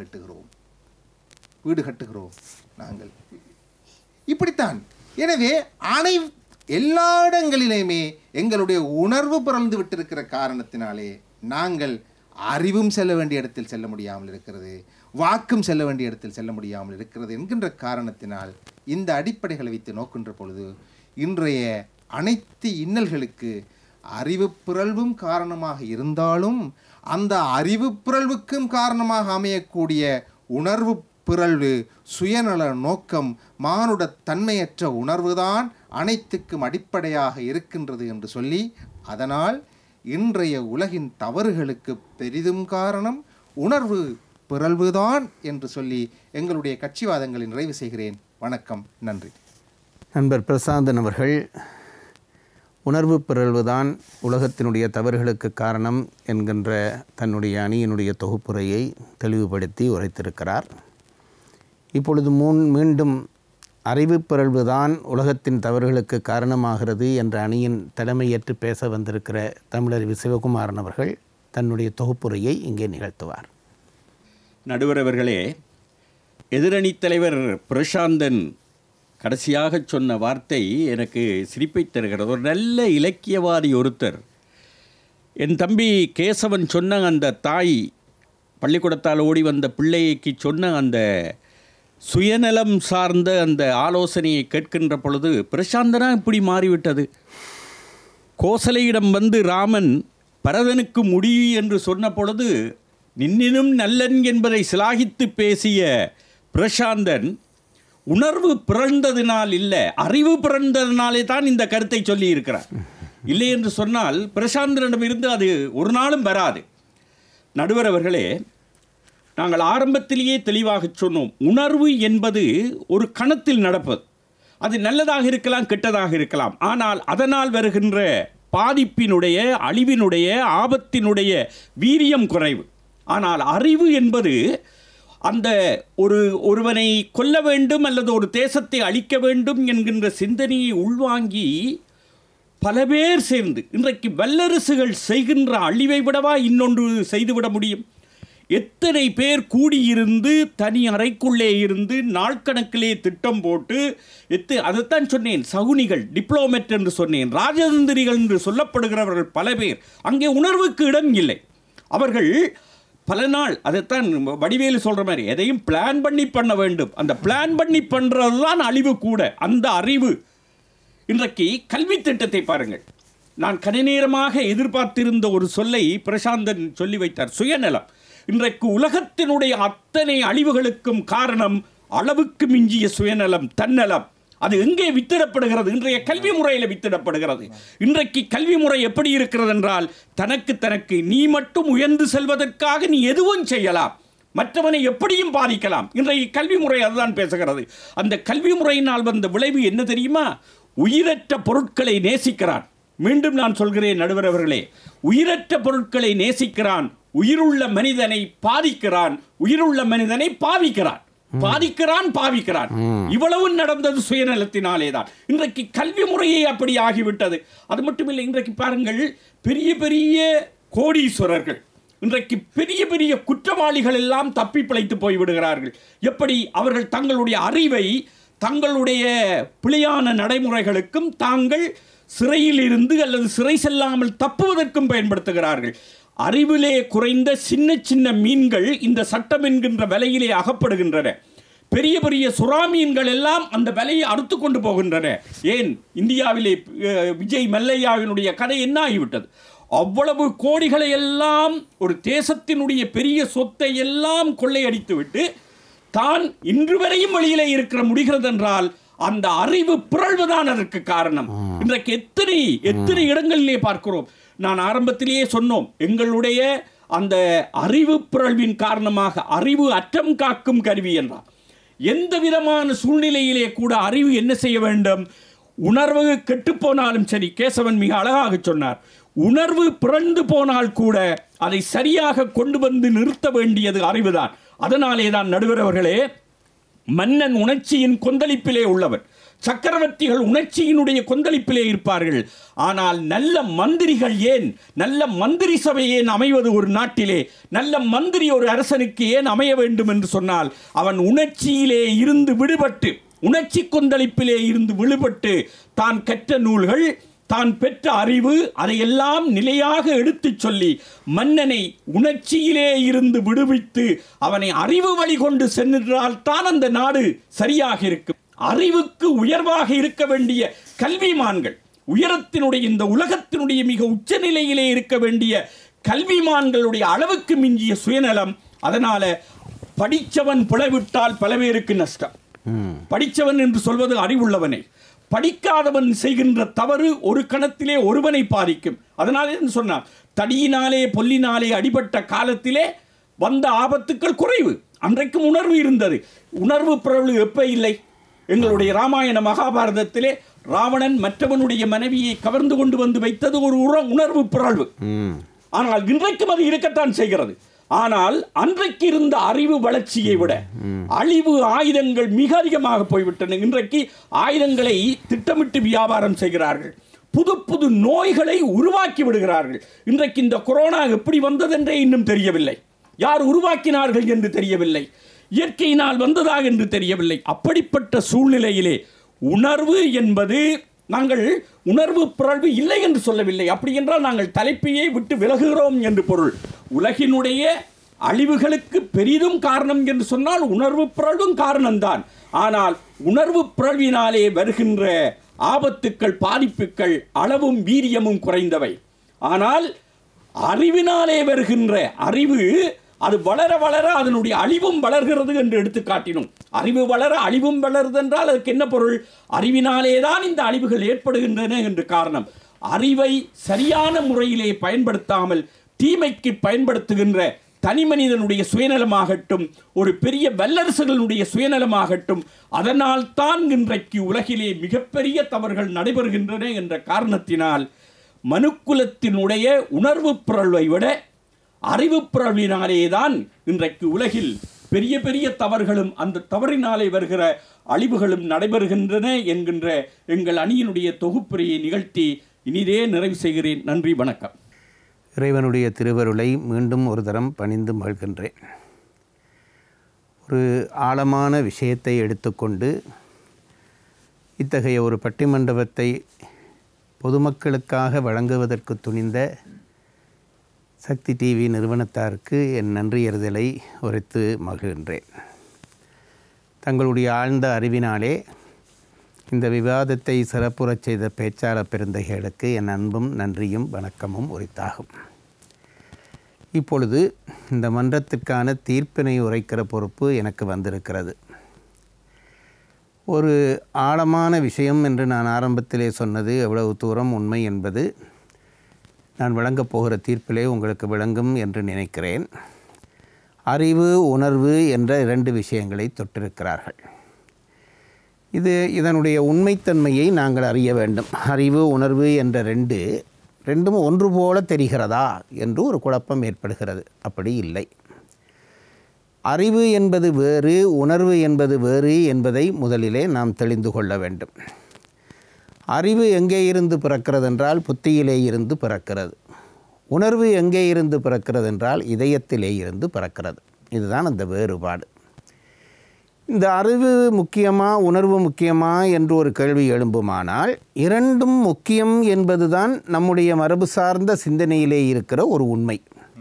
கட்டுகிறோம் நாங்கள் இப்படித்தான். எனவே எல்லா இடங்களிலுமே எங்களுடைய உணர்வு பிறழ்ந்து விட்டிருக்கிற காரணத்தினாலே நாங்கள் அறிவும் செல்ல வேண்டிய இடத்தில் செல்ல முடியாமல் இருக்கிறது, வாக்கும் செல்ல வேண்டிய இடத்தில் செல்ல முடியாமல் இருக்கிறது என்கின்ற காரணத்தினால் இந்த அடிப்படைகளை வைத்து நோக்கின்ற பொழுது இன்றைய அனைத்து இன்னல்களுக்கு அறிவு பிறழ்வும் காரணமாக இருந்தாலும் அந்த அறிவு பிறழ்வுக்கும் காரணமாக அமையக்கூடிய உணர்வு பிறழ்வு, சுயநல நோக்கம், மானுட தன்மையற்ற உணர்வுதான் அனைத்துக்கும் அடிப்படையாக இருக்கின்றது என்று சொல்லி, அதனால் இன்றைய உலகின் தவறுகளுக்கு பெரிதும் காரணம் உணர்வு பிறழ்வுதான் என்று சொல்லி எங்களுடைய கட்சிவாதங்களை நிறைவு செய்கிறேன். வணக்கம், நன்றி. நண்பர் பிரசாந்தன் அவர்கள் உணர்வு பிறழ்வுதான் உலகத்தினுடைய தவறுகளுக்கு காரணம் என்கின்ற தன்னுடைய அணியினுடைய தொகுப்புரையை தெளிவுபடுத்தி உரைத்திருக்கிறார். இப்பொழுது மீண்டும் அறிவு பிறழ்வுதான் உலகத்தின் தவறுகளுக்கு காரணமாகிறது என்ற அணியின் தலைமையேற்று பேச வந்திருக்கிற தமிழறிவு சிவகுமாரன் அவர்கள் தன்னுடைய தொகுப்புரையை இங்கே நிகழ்த்துவார். நடுவர் அவர்களே, எதிரணித் தலைவர் பிரசாந்தன் கடைசியாக சொன்ன வார்த்தை எனக்கு சிரிப்பை தருகிறது. ஒரு நல்ல இலக்கியவாதி ஒருத்தர், என் தம்பி கேசவன் சொன்ன அந்த தாய் பள்ளிக்கூடத்தால் ஓடி வந்த பிள்ளைக்கு சொன்ன அந்த சுயநலம் சார்ந்த அந்த ஆலோசனையை கேட்கின்ற பொழுது பிரசாந்தனா இப்படி மாறிவிட்டது. கோசலையிடம் வந்து ராமன் பரதனுக்கு முடி என்று சொன்ன பொழுது நின்னினும் நல்லன் என்பதை சிலாகித்து பேசிய பிரசாந்தன் உணர்வு பிறந்ததினால் இல்லை, அறிவு பிறந்ததினாலே தான் இந்த கருத்தை சொல்லி இருக்கிறார். இல்லை என்று சொன்னால் பிரசாந்தனிடமிருந்து அது ஒரு நாளும் வராது. நடுவர் அவர்களே, நாங்கள் ஆரம்பத்திலேயே தெளிவாக சொன்னோம், உணர்வு என்பது ஒரு கணத்தில் நடப்பது. அது நல்லதாக இருக்கலாம், கெட்டதாக இருக்கலாம். ஆனால் அதனால் வருகின்ற பாதிப்பினுடைய, அழிவினுடைய, ஆபத்தினுடைய வீரியம் குறைவு. ஆனால் அறிவு என்பது அந்த ஒருவனை கொல்ல வேண்டும் அல்லது ஒரு தேசத்தை அழிக்க வேண்டும் என்கின்ற சிந்தனையை உள்வாங்கி பல பேர் சேர்ந்து இன்றைக்கு வல்லரசுகள் செய்கின்ற அழிவை விடவா இன்னொன்று செய்துவிட முடியும்? எத்தனை பேர் கூடியிருந்து தனி அறைக்குள்ளே இருந்து நாட்கணக்கிலே திட்டம் போட்டு அதைத்தான் சொன்னேன், சகுனிகள், டிப்ளோமேட் என்று சொன்னேன், ராஜதந்திரிகள் என்று சொல்லப்படுகிறவர்கள் பல பேர். அங்கே உணர்வுக்கு இடம் இல்லை. அவர்கள் பல நாள் அதைத்தான் வடிவேலு சொல்கிற மாதிரி எதையும் பிளான் பண்ணி பண்ண வேண்டும். அந்த பிளான் பண்ணி பண்ணுறது தான் அழிவு கூட. அந்த அறிவு இன்றைக்கு கல்வி திட்டத்தை பாருங்கள். நான் கனநேரமாக எதிர்பார்த்திருந்த ஒரு சொல்லை பிரசாந்தன் சொல்லி வைத்தார், சுயநலம். இன்றைக்கு உலகத்தினுடைய அத்தனை அழிவுகளுக்கும் காரணம் அளவுக்கு மிஞ்சிய சுயநலம், தன்னலம். அது எங்கே வித்திடப்படுகிறது? இன்றைய கல்வி முறையில் வித்திடப்படுகிறது. இன்றைக்கு கல்வி முறை எப்படி இருக்கிறது என்றால், தனக்கு நீ மட்டும் உயர்ந்து செல்வதற்காக நீ எதுவும் செய்யலாம், மற்றவனை எப்படியும் பாதிக்கலாம். இன்றைய கல்வி முறை அதுதான் பேசுகிறது. அந்த கல்வி முறையினால் வந்த விளைவு என்ன தெரியுமா? உயிரற்ற பொருட்களை நேசிக்கிறான். மீண்டும் நான் சொல்கிறேன் நடுவர் அவர்களே, உயிரற்ற பொருட்களை நேசிக்கிறான், உயிருள்ள மனிதனை பாதிக்கிறான், உயிருள்ள மனிதனை பாவிக்கிறான், பாவிக்கிறான். இவ்வளவு நடந்தது சுயநலத்தினாலே தான். இன்றைக்கு கல்வி முறையே அப்படி ஆகிவிட்டது. அது மட்டுமில்லை, இன்றைக்கு பாருங்கள், பெரிய பெரிய கோடீஸ்வரர்கள், இன்றைக்கு பெரிய பெரிய குற்றவாளிகள் எல்லாம் தப்பி பிழைத்து போய்விடுகிறார்கள். எப்படி? அவர்கள் தங்களுடைய அறிவை தங்களுடைய பிழையான நடைமுறைகளுக்கும் தாங்கள் சிறையில் இருந்து அல்லது சிறை செல்லாமல் தப்புவதற்கும் பயன்படுத்துகிறார்கள். அறிவிலே குறைந்த சின்ன சின்ன மீன்கள் இந்த சட்டம் என்கின்ற வலையிலே அகப்படுகின்றன. பெரிய பெரிய சுறா மீன்கள் எல்லாம் அந்த வலையை அறுத்து கொண்டு போகின்றன. ஏன்? இந்தியாவிலே விஜய் மல்லையாவினுடைய கதை என்ன ஆகிவிட்டது? அவ்வளவு கோடிகளை எல்லாம், ஒரு தேசத்தினுடைய பெரிய சொத்தை எல்லாம் கொள்ளையடித்து விட்டு தான் இன்று வரையும் வெளியிலே இருக்கிற முடிகிறது என்றால் அந்த அறிவு பிறழ்வுதான் அதற்கு காரணம். இன்றைக்கு எத்தனை இடங்களிலே பார்க்கிறோம். நான் ஆரம்பத்திலேயே சொன்னோம், எங்களுடைய அந்த அறிவு பிறழ்வின் காரணமாக அறிவு அற்றம் காக்கும் கருவி என்றார். எந்த விதமான சூழ்நிலையிலே கூட அறிவு என்ன செய்ய வேண்டும்? உணர்வு கெட்டுப்போனாலும் சரி, கேசவன் மிக அழகாக சொன்னார், உணர்வு பிறந்து போனால் கூட அதை சரியாக கொண்டு வந்து நிறுத்த வேண்டியது அறிவுதான். அதனாலே தான் நடுவர் அவர்களே, மன்னன் உணர்ச்சியின் கொந்தளிப்பிலே உள்ளவர், சக்கரவர்த்திகள் உணர்ச்சியினுடைய கொந்தளிப்பிலே இருப்பார்கள். ஆனால் நல்ல மந்திரிகள் ஏன், நல்ல மந்திரி சபை ஏன் அமைவது ஒரு நாட்டிலே? நல்ல மந்திரி ஒரு அரசனுக்கு ஏன் அமைய வேண்டும் என்று சொன்னால், அவன் உணர்ச்சியிலே இருந்து விடுபட்டு, உணர்ச்சி கொந்தளிப்பிலே இருந்து விடுபட்டு, தான் கற்ற நூல்கள், தான் பெற்ற அறிவு, அதையெல்லாம் நிலையாக எடுத்துச் சொல்லி மன்னனை உணர்ச்சியிலே இருந்து விடுவித்து அவனை அறிவு வழி கொண்டு சென்றால் தான் அந்த நாடு சரியாக இருக்கும். அறிவுக்கு உயர்வாக இருக்க வேண்டிய கல்விமான்கள், உயரத்தினுடைய இந்த உலகத்தினுடைய மிக உச்சநிலையிலே இருக்க வேண்டிய கல்விமான்களுடைய அளவுக்கு மிஞ்சிய சுயநலம். அதனால படித்தவன் பிழைவிட்டால் பல பேருக்கு நஷ்டம். படித்தவன் என்று சொல்வது அறிவுள்ளவனை, படிக்காதவன் செய்கின்ற தவறு ஒரு கணத்திலே ஒருவனை பாதிக்கும். அதனாலே சொன்னார், தடியினாலே பொல்லினாலே அடிபட்ட காலத்திலே வந்த ஆபத்துக்கள் குறைவு. அன்றைக்கும் உணர்வு இருந்தது. உணர்வு பிறகு எப்ப இல்லை? எங்களுடைய ராமாயண மகாபாரதத்திலே ராவணன் மற்றவனுடைய மனைவியை கவர்ந்து கொண்டு வந்து வைத்தது ஒரு உணர்வு பிறழ்வு. ஆனால் இன்றைக்கும் அது இருக்கத்தான் செய்கிறது. ஆனால் அன்றைக்கு இருந்த அறிவு வளர்ச்சியை விட அழிவு ஆயுதங்கள் மிக அதிகமாக போய்விட்டன. இன்றைக்கு ஆயுதங்களை திட்டமிட்டு வியாபாரம் செய்கிறார்கள், புது புது நோய்களை உருவாக்கி விடுகிறார்கள். இன்றைக்கு இந்த கொரோனா எப்படி வந்ததென்றே இன்னும் தெரியவில்லை, யார் உருவாக்கினார்கள் என்று தெரியவில்லை, இயற்கையினால் வந்ததாக என்று தெரியவில்லை. அப்படிப்பட்ட சூழ்நிலையிலே உணர்வு என்பது, நாங்கள் உணர்வு பிறழ்வு இல்லை என்று சொல்லவில்லை, அப்படி என்றால் நாங்கள் தலைப்பையே விட்டு விலகுகிறோம் என்று பொருள். உலகினுடைய அழிவுகளுக்கு பெரிதும் காரணம் என்று சொன்னால் உணர்வு பிறழ்வும் காரணம்தான். ஆனால் உணர்வு பிறழ்வினாலே வருகின்ற ஆபத்துக்கள், பாதிப்புகள் அளவும் வீரியமும் குறைந்தவை. ஆனால் அறிவினாலே வருகின்ற அறிவு, அது வளர வளர அதனுடைய அழிவும் வளர்கிறது என்று எடுத்து காட்டினோம். அறிவு வளர அழிவும் வளருது என்றால் அதற்கு என்ன பொருள்? அறிவினாலே தான் இந்த அழிவுகள் ஏற்படுகின்றன என்று காரணம். அறிவை சரியான முறையிலே பயன்படுத்தாமல் தீமைக்கு பயன்படுத்துகின்ற தனி மனிதனுடைய சுயநலமாகட்டும், ஒரு பெரிய வல்லரசுகளுடைய சுயநலமாகட்டும், அதனால் தான் இன்றைக்கு உலகிலே மிகப்பெரிய தவறுகள் நடைபெறுகின்றன என்ற காரணத்தினால் மனுக்குலத்தினுடைய உணர்வு பிறழ்வை விட அறிவு பிறழ்வினாலேதான் இன்றைக்கு உலகில் பெரிய பெரிய தவறுகளும் அந்த தவறினாலே வருகிற அழிவுகளும் நடைபெறுகின்றன என்கின்ற எங்கள் அணியினுடைய தொகுப்புரையை நிகழ்த்தி இனிதே நிறைவு செய்கிறேன். நன்றி, வணக்கம். இறைவனுடைய திருவருளை மீண்டும் ஒரு தரம் பணிந்து மகிழ்கின்றேன். ஒரு ஆழமான விஷயத்தை எடுத்துக்கொண்டு இத்தகைய ஒரு பட்டிமண்டபத்தை பொதுமக்களுக்காக வழங்குவதற்கு துணிந்த சக்தி டிவி நிறுவனத்தாருக்கு என் நன்றியறிதலை உரைத்து மகிழ்கின்றேன். தங்களுடைய ஆழ்ந்த அறிவினாலே இந்த விவாதத்தை சிறப்புறச் செய்த பேச்சாளர் பெருந்தகைகளுக்கு என் அன்பும் நன்றியும் வணக்கமும் உரித்தாகும். இப்பொழுது இந்த மன்றத்திற்கான தீர்ப்பினை உரைக்கிற பொறுப்பு எனக்கு வந்திருக்கிறது. ஒரு ஆழமான விஷயம் என்று நான் ஆரம்பத்திலே சொன்னது எவ்வளவு தூரம் உண்மை என்பது நான் வழங்கப் போகிற தீர்ப்பிலே உங்களுக்கு விளங்கும் என்று நினைக்கிறேன். அறிவு, உணர்வு என்ற 2 விஷயங்களை தொட்டிருக்கிறார்கள். இதனுடைய உண்மைத்தன்மையை நாங்கள் அறிய வேண்டும். அறிவு, உணர்வு என்ற ரெண்டும் ஒன்று போல தெரிகிறதா என்று ஒரு குழப்பம் ஏற்படுகிறது. அப்படி இல்லை. அறிவு என்பது வேறு, உணர்வு என்பது வேறு என்பதை முதலிலே நாம் தெளிந்து கொள்ள வேண்டும். அறிவு எங்கே இருந்து பிறக்கிறது என்றால் புத்தியிலே இருந்து பிறக்கிறது. உணர்வு எங்கே இருந்து பிறக்கிறது என்றால் இதயத்திலே இருந்து பிறக்கிறது. இதுதான் அந்த வேறுபாடு. இந்த அறிவு முக்கியமா, உணர்வு முக்கியமா என்று ஒரு கேள்வி எழும்புமானால், 2ம் முக்கியம் என்பதுதான் நம்முடைய மரபு சார்ந்த சிந்தனையிலே இருக்கிற ஒரு உண்மை.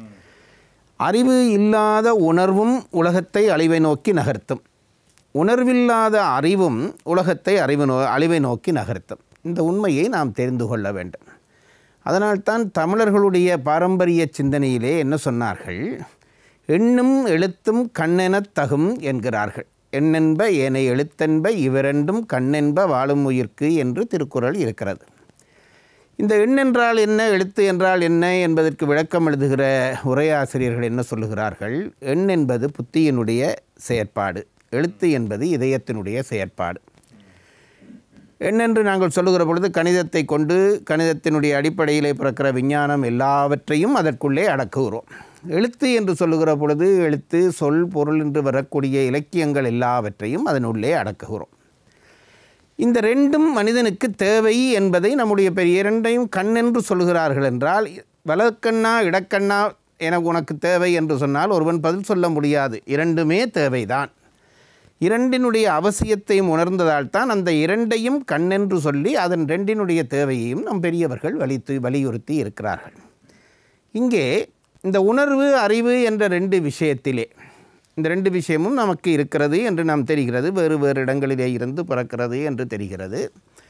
அறிவு இல்லாத உணர்வும் உலகத்தை அழிவை நோக்கி நகர்த்தும். உணர்வில்லாத அறிவும் உலகத்தை அழிவை நோக்கி நகர்த்தும். இந்த உண்மையை நாம் தெரிந்து கொள்ள வேண்டும். அதனால்தான் தமிழர்களுடைய பாரம்பரிய சிந்தனையிலே என்ன சொன்னார்கள்? எண்ணும் எழுத்தும் கண்ணெனத் தகும் என்கிறார்கள். எண்ணென்ப ஏனை எழுத்தென்ப இவரெண்டும் கண்ணென்ப வாழும் உயிர்க்கு என்று திருக்குறள் இருக்கிறது. இந்த எண் என்றால் என்ன, எழுத்து என்றால் என்ன என்பதற்கு விளக்கம் எழுதுகிற உரையாசிரியர்கள் என்ன சொல்லுகிறார்கள்? எண் என்பது புத்தியினுடைய செயற்பாடு, எழுத்து என்பது இதயத்தினுடைய செயற்பாடு. என்னென்று நாங்கள் சொல்லுகிற பொழுது கணிதத்தை கொண்டு கணிதத்தினுடைய அடிப்படையிலே பிறக்கிற விஞ்ஞானம் எல்லாவற்றையும் அதற்குள்ளே அடக்குகிறோம். எழுத்து என்று சொல்லுகிற பொழுது எழுத்து, சொல், பொருள் என்று வரக்கூடிய இலக்கியங்கள் எல்லாவற்றையும் அதனுள்ளே அடக்குகிறோம். இந்த 2ம் மனிதனுக்கு தேவை என்பதை நம்முடைய பெரிய 2ஐயும் கண் என்று சொல்லுகிறார்கள் என்றால், வலக்கண்ணா இடக்கண்ணா எனக்கு உனக்கு தேவை என்று சொன்னால் ஒருவன் பதில் சொல்ல முடியாது. 2மே தேவைதான். 2னுடைய அவசியத்தையும் உணர்ந்ததால் தான் அந்த 2ஐயும் கண்ணென்று சொல்லி அதன் 2னுடைய தேவையையும் நம் பெரியவர்கள் வலியுறுத்தி இருக்கிறார்கள். இங்கே இந்த உணர்வு, அறிவு என்ற 2 விஷயத்திலே இந்த 2 விஷயமும் நமக்கு இருக்கிறது என்று நாம் தெரிகிறது. வேறு வேறு இடங்களிலே இருந்து பிறக்கிறது என்று தெரிகிறது.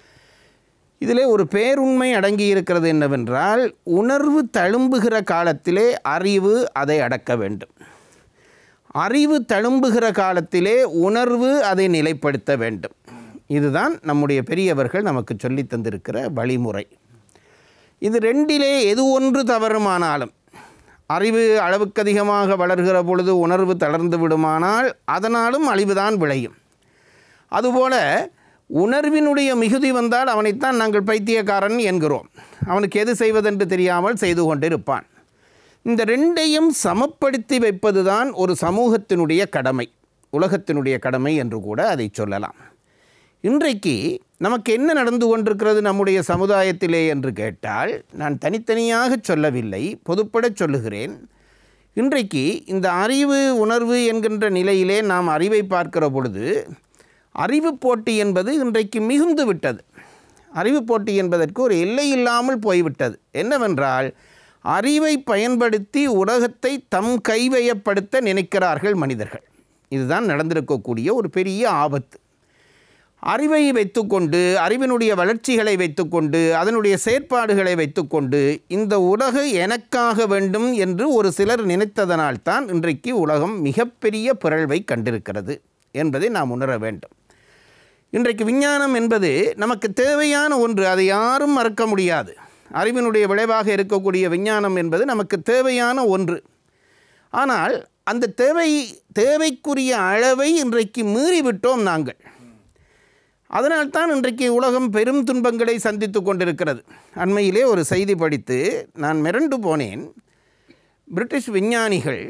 இதிலே ஒரு பேருண்மை அடங்கி இருக்கிறது என்னவென்றால், உணர்வு தழும்புகிற காலத்திலே அறிவு அதை அடக்க வேண்டும். அறிவு தழும்புகிற காலத்திலே உணர்வு அதை நிலைப்படுத்த வேண்டும். இதுதான் நம்முடைய பெரியவர்கள் நமக்கு சொல்லி தந்திருக்கிற வழிமுறை. இது 2லே எது ஒன்று தவறுமானாலும், அறிவு அளவுக்கு அதிகமாக வளர்கிற பொழுது உணர்வு தளர்ந்து விடுமானால் அதனாலும் அழிவுதான் விளையும். அதுபோல உணர்வினுடைய மிகுதி வந்தால் அவனைத்தான் நாங்கள் பைத்தியக்காரன் என்கிறோம். அவனுக்கு எது செய்வதென்று தெரியாமல் செய்து கொண்டிருப்பான். இந்த 2ஐயும் சமப்படுத்தி வைப்பது தான் ஒரு சமூகத்தினுடைய கடமை, உலகத்தினுடைய கடமை என்று கூட அதை சொல்லலாம். இன்றைக்கு நமக்கு என்ன நடந்து கொண்டிருக்கிறது நம்முடைய சமுதாயத்திலே என்று கேட்டால், நான் தனித்தனியாக சொல்லவில்லை, பொதுப்பட சொல்லுகிறேன். இன்றைக்கு இந்த அறிவு, உணர்வு என்கின்ற நிலையிலே நாம் அறிவை பார்க்கிற பொழுது, அறிவு போட்டி என்பது இன்றைக்கு மிகுந்து விட்டது. அறிவு போட்டி என்பதற்கு ஒரு எல்லை இல்லாமல் போய்விட்டது. என்னவென்றால், அறிவை பயன்படுத்தி உலகத்தை தம் கைவயப்படுத்த நினைக்கிறார்கள் மனிதர்கள். இதுதான் நடந்திருக்கக்கூடிய ஒரு பெரிய ஆபத்து. அறிவை வைத்துக்கொண்டு, அறிவினுடைய வளர்ச்சிகளை வைத்துக்கொண்டு, அதனுடைய செயற்பாடுகளை வைத்துக்கொண்டு இந்த உலகு எனக்காக வேண்டும் என்று ஒரு சிலர் நினைத்ததனால்தான் இன்றைக்கு உலகம் மிகப்பெரிய பிறழ்வை கண்டிருக்கிறது என்பதை நாம் உணர வேண்டும். இன்றைக்கு விஞ்ஞானம் என்பது நமக்கு தேவையான ஒன்று, அதை யாரும் மறக்க முடியாது. அறிவினுடைய விளைவாக இருக்கக்கூடிய விஞ்ஞானம் என்பது நமக்கு தேவையான ஒன்று. ஆனால் அந்த தேவைக்குரிய அளவை இன்றைக்கு மீறிவிட்டோம் நாங்கள். அதனால்தான் இன்றைக்கு உலகம் பெரும் துன்பங்களை சந்தித்து கொண்டிருக்கிறது. அண்மையிலே ஒரு செய்தி படித்து நான் மிரண்டு போனேன். பிரிட்டிஷ் விஞ்ஞானிகள்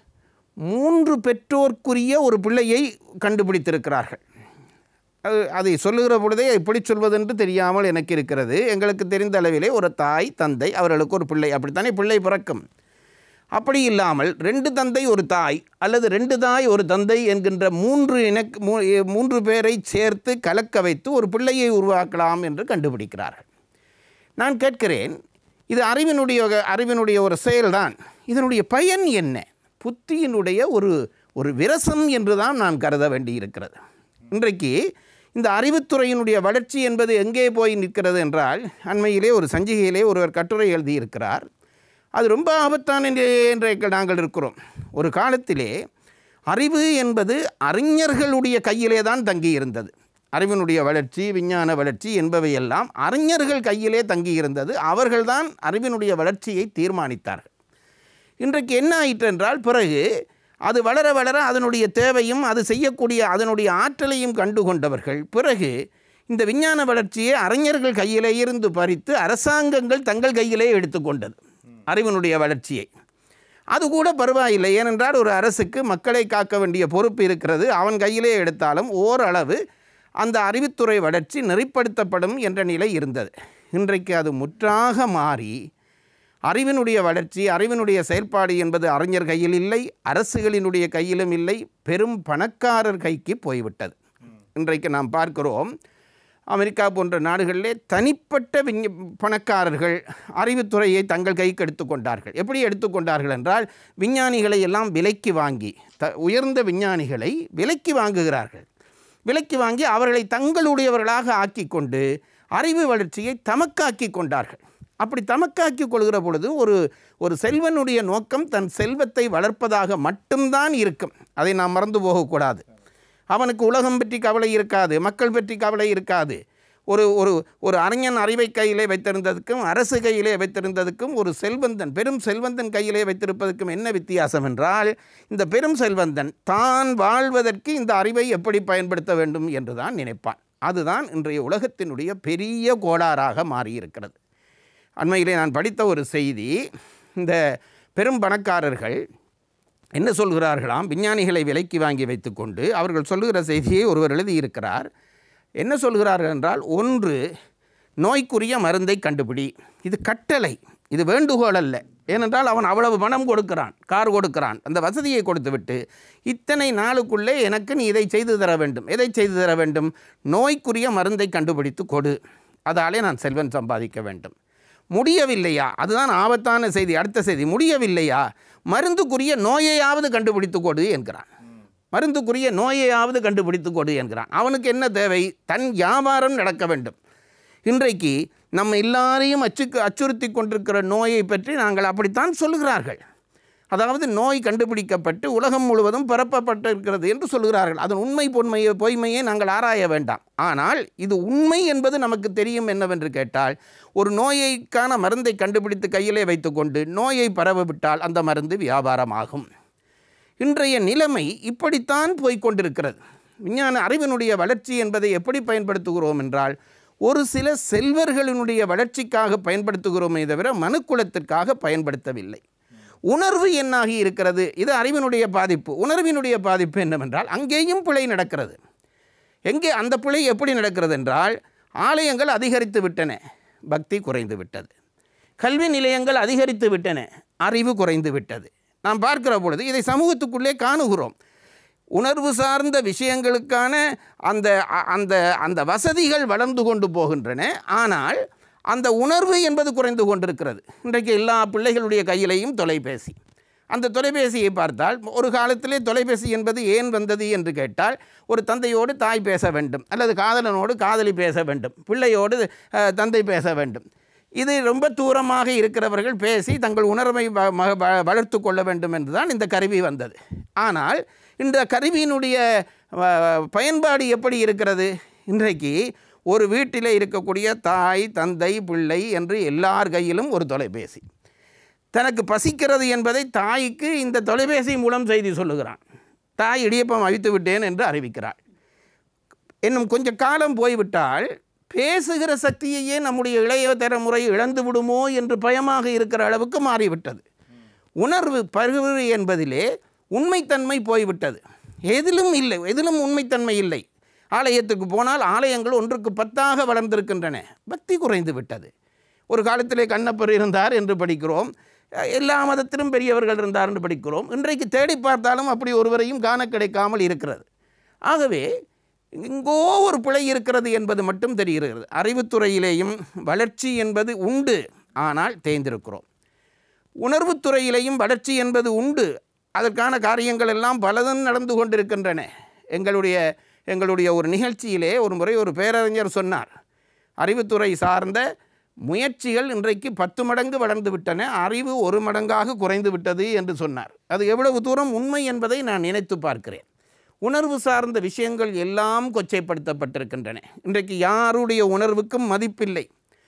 3 பெற்றோர்க்குரிய ஒரு பிள்ளையை கண்டுபிடித்திருக்கிறார்கள். அதை சொல்லுகிற பொழுதே எப்படி சொல்வதென்று தெரியாமல் எனக்கு இருக்கிறது. எங்களுக்கு தெரிந்த அளவிலே ஒரு தாய், தந்தை, அவர்களுக்கு ஒரு பிள்ளை, அப்படித்தானே பிள்ளை பிறக்கும். அப்படி இல்லாமல் 2 தந்தை ஒரு தாய் அல்லது 2 தாய் ஒரு தந்தை என்கின்ற 3 பேரை சேர்த்து கலக்க வைத்து ஒரு பிள்ளையை உருவாக்கலாம் என்று கண்டுபிடிக்கிறார்கள். நான் கேட்கிறேன், இது அறிவினுடைய ஒரு செயல்தான். இதனுடைய பயன் என்ன? புத்தியினுடைய ஒரு விரசம் என்று தான் நான் கருத வேண்டியிருக்கிறது. இன்றைக்கு இந்த அறிவுத்துறையினுடைய வளர்ச்சி என்பது எங்கே போய் நிற்கிறது என்றால், அண்மையிலே ஒரு சஞ்சிகையிலே ஒருவர் கட்டுரை எழுதியிருக்கிறார். அது ரொம்ப ஆபத்தான என்று நாங்கள் இருக்கிறோம். ஒரு காலத்திலே அறிவு என்பது அறிஞர்களுடைய கையிலே தான் தங்கியிருந்தது. அறிவினுடைய வளர்ச்சி, விஞ்ஞான வளர்ச்சி என்பவையெல்லாம் அறிஞர்கள் கையிலே தங்கியிருந்தது. அவர்கள்தான் அறிவினுடைய வளர்ச்சியை தீர்மானித்தார்கள். இன்றைக்கு என்ன ஆயிற்று என்றால், பிறகு அது வளர வளர அதனுடைய தேவையும் அது செய்யக்கூடிய அதனுடைய ஆற்றலையும் கண்டுகொண்டவர்கள் பிறகு இந்த விஞ்ஞான வளர்ச்சியை அறிஞர்கள் கையிலே இருந்து பறித்து அரசாங்கங்கள் தங்கள் கையிலே எடுத்துக்கொண்டது அறிவினுடைய வளர்ச்சியை. அது கூட பரவாயில்லை, ஏனென்றால் ஒரு அரசுக்கு மக்களை காக்க வேண்டிய பொறுப்பு இருக்கிறது. அவன் கையிலே எடுத்தாலும் ஓரளவு அந்த அறிவுத்துறை வளர்ச்சி நெறிப்படுத்தப்படும் என்ற நிலை இருந்தது. இன்றைக்கு அது முற்றாக மாறி அறிவினுடைய வளர்ச்சி, அறிவினுடைய செயல்பாடு என்பது அறிஞர் கையில் இல்லை, அரசுகளினுடைய கையிலும் இல்லை, பெரும் பணக்காரர் கைக்கு போய்விட்டது. இன்றைக்கு நாம் பார்க்கிறோம், அமெரிக்கா போன்ற நாடுகளிலே தனிப்பட்ட பணக்காரர்கள் அறிவுத்துறையை தங்கள் கைக்கு எடுத்துக்கொண்டார்கள். எப்படி எடுத்துக்கொண்டார்கள் என்றால், விஞ்ஞானிகளை எல்லாம் விலைக்கு வாங்கி, உயர்ந்த விஞ்ஞானிகளை விலைக்கு வாங்குகிறார்கள். விலைக்கு வாங்கி அவர்களை தங்களுடையவர்களாக ஆக்கி கொண்டு அறிவு வளர்ச்சியை தமக்காக்கி கொண்டார்கள். அப்படி தமக்காக்கி கொள்கிற பொழுது ஒரு செல்வனுடைய நோக்கம் தன் செல்வத்தை வளர்ப்பதாக மட்டும்தான் இருக்கும். அதை நாம் மறந்து போகக்கூடாது. அவனுக்கு உலகம் பற்றி கவலை இருக்காது, மக்கள் பற்றி கவலை இருக்காது. ஒரு அறிஞன் அறிவை கையிலே வைத்திருந்ததுக்கும் அரசு கையிலே வைத்திருந்ததுக்கும் ஒரு செல்வந்தன் பெரும் செல்வந்தன் கையிலே வைத்திருப்பதற்கும் என்ன வித்தியாசம் என்றால், இந்த பெரும் செல்வந்தன் தான் வாழ்வதற்கு இந்த அறிவை எப்படி பயன்படுத்த வேண்டும் என்று தான் நினைப்பான். அதுதான் இன்றைய உலகத்தினுடைய பெரிய கோளாறாக மாறியிருக்கிறது. அண்மையிலே நான் படித்த ஒரு செய்தி, இந்த பெரும் பணக்காரர்கள் என்ன சொல்கிறார்களாம், விஞ்ஞானிகளை விலைக்கு வாங்கி வைத்துக்கொண்டு அவர்கள் சொல்லுகிற செய்தியை ஒருவர் எழுதியிருக்கிறார். என்ன சொல்கிறார்கள் என்றால், ஒன்று, நோய்க்குரிய மருந்தை கண்டுபிடி. இது கட்டளை, இது வேண்டுகோள் அல்ல. ஏனென்றால் அவன் அவ்வளவு பணம் கொடுக்கிறான், கார் கொடுக்கிறான், அந்த வசதியை கொடுத்துவிட்டு இத்தனை நாளுக்குள்ளே எனக்கு நீ இதை செய்து தர வேண்டும். எதை செய்து தர வேண்டும்? நோய்க்குரிய மருந்தை கண்டுபிடித்து கொடு, அதாலே நான் செல்வன் சம்பாதிக்க வேண்டும். முடியவில்லையா? அதுதான் ஆபத்தான செய்தி. அடுத்த செய்தி, முடியவில்லையா, மருந்துக்குரிய நோயையாவது கண்டுபிடித்து கொடு என்கிறான். மருந்துக்குரிய நோயையாவது கண்டுபிடித்து கொடு என்கிறான். அவனுக்கு என்ன தேவை? தன் வியாபாரம் நடக்க வேண்டும். இன்றைக்கு நம்ம எல்லாரையும் அச்சுறுத்தி கொண்டிருக்கிற நோயை பற்றி நாங்கள் அப்படித்தான் சொல்லுகிறார்கள். அதாவது நோய் கண்டுபிடிக்கப்பட்டு உலகம் முழுவதும் பரப்பப்பட்டிருக்கிறது என்று சொல்கிறார்கள். அதன் உண்மை பொய்மையை நாங்கள் ஆராய வேண்டாம். ஆனால் இது உண்மை என்பது நமக்கு தெரியும். என்னவென்று கேட்டால், ஒரு நோய்க்கான மருந்தை கண்டுபிடித்து கையிலே வைத்துக்கொண்டு நோயை பரவவிட்டால் அந்த மருந்து வியாபாரமாகும். இன்றைய நிலைமை இப்படித்தான் போய்கொண்டிருக்கிறது. விஞ்ஞான அறிவினுடைய வளர்ச்சி என்பதை எப்படி பயன்படுத்துகிறோம் என்றால், ஒரு சில செல்வர்களினுடைய வளர்ச்சிக்காக பயன்படுத்துகிறோமே தவிர மனுக்குலத்திற்காக பயன்படுத்தவில்லை. உணர்வு என்னாகி இருக்கிறது? இது அறிவினுடைய பாதிப்பு. உணர்வினுடைய பாதிப்பு என்னவென்றால், அங்கேயும் பிழை நடக்கிறது. எங்கே அந்த பிழை எப்படி நடக்கிறது என்றால், ஆலயங்கள் அதிகரித்து விட்டன, பக்தி குறைந்து விட்டது. கல்வி நிலையங்கள் அதிகரித்து விட்டன, அறிவு குறைந்து விட்டது. நாம் பார்க்கிற பொழுது இதை சமூகத்துக்குள்ளே காணுகிறோம். உணர்வு சார்ந்த விஷயங்களுக்கான அந்த அந்த அந்த வசதிகள் வளர்ந்து கொண்டு போகின்றன. ஆனால் அந்த உணர்வு என்பது குறைந்து கொண்டிருக்கிறது. இன்றைக்கு எல்லா பிள்ளைகளுடைய கையிலையும் தொலைபேசி. அந்த தொலைபேசியை பார்த்தால், ஒரு காலத்திலே தொலைபேசி என்பது ஏன் வந்தது என்று கேட்டால், ஒரு தந்தையோடு தாய் பேச வேண்டும், அல்லது காதலனோடு காதலி பேச வேண்டும், பிள்ளையோடு தந்தை பேச வேண்டும். இது ரொம்ப தூரமாக இருக்கிறவர்கள் பேசி தங்கள் உணர்வை வளர்த்து கொள்ள வேண்டும் என்று தான் இந்த கருவி வந்தது. ஆனால் இந்த கருவியினுடைய பயன்பாடு எப்படி இருக்கிறது? இன்றைக்கு ஒரு வீட்டில் இருக்கக்கூடிய தாய், தந்தை, பிள்ளை என்று எல்லார் கையிலும் ஒரு தொலைபேசி. தனக்கு பசிக்கிறது என்பதை தாய்க்கு இந்த தொலைபேசி மூலம் செய்தி சொல்லுகிறான். தாய் இடியப்பம் அவித்து விட்டேன் என்று அறிவிக்கிறாள். இன்னும் கொஞ்சம் காலம் போய்விட்டால் பேசுகிற சக்தியையே நம்முடைய இளைய தலைமுறை இழந்து விடுமோ என்று பயமாக இருக்கிற அளவுக்கு மாறிவிட்டது. உணர்வு பகிர்வு என்பதிலே உண்மைத்தன்மை போய்விட்டது. எதிலும் இல்லை, எதிலும் உண்மைத்தன்மை இல்லை. ஆலயத்துக்கு போனால் ஆலயங்கள் 1க்கு 10ஆக வளர்ந்திருக்கின்றன, பக்தி குறைந்து விட்டது. ஒரு காலத்திலே கண்ணப்பர் இருந்தார் என்று படிக்கிறோம், எல்லா மதத்திலும் பெரியவர்கள் இருந்தார் என்று படிக்கிறோம். இன்றைக்கு தேடி பார்த்தாலும் அப்படி ஒருவரையும் காண கிடைக்காமல் இருக்கிறது. ஆகவே எங்கோ ஒரு பிழை இருக்கிறது என்பது மட்டும் தெரிகிறது. அறிவுத்துறையிலேயும் வளர்ச்சி என்பது உண்டு, ஆனால் தேய்ந்திருக்கிறோம். உணர்வுத்துறையிலேயும் வளர்ச்சி என்பது உண்டு. அதற்கான காரியங்கள் எல்லாம் பலதும் நடந்து கொண்டிருக்கின்றன. எங்களுடைய ஒரு நிகழ்ச்சியிலே ஒரு முறை ஒரு பேரறிஞர் சொன்னார், அறிவுத்துறை சார்ந்த முயற்சிகள் இன்றைக்கு 10 மடங்கு வளர்ந்து விட்டன, அறிவு 1 மடங்காக குறைந்து விட்டது என்று சொன்னார். அது எவ்வளவு தூரம் உண்மை என்பதை நான் நினைத்து பார்க்கிறேன். உணர்வு சார்ந்த விஷயங்கள் எல்லாம் கொச்சைப்படுத்தப்பட்டிருக்கின்றன. இன்றைக்கு யாருடைய உணர்வுக்கும் மதிப்பில்லை.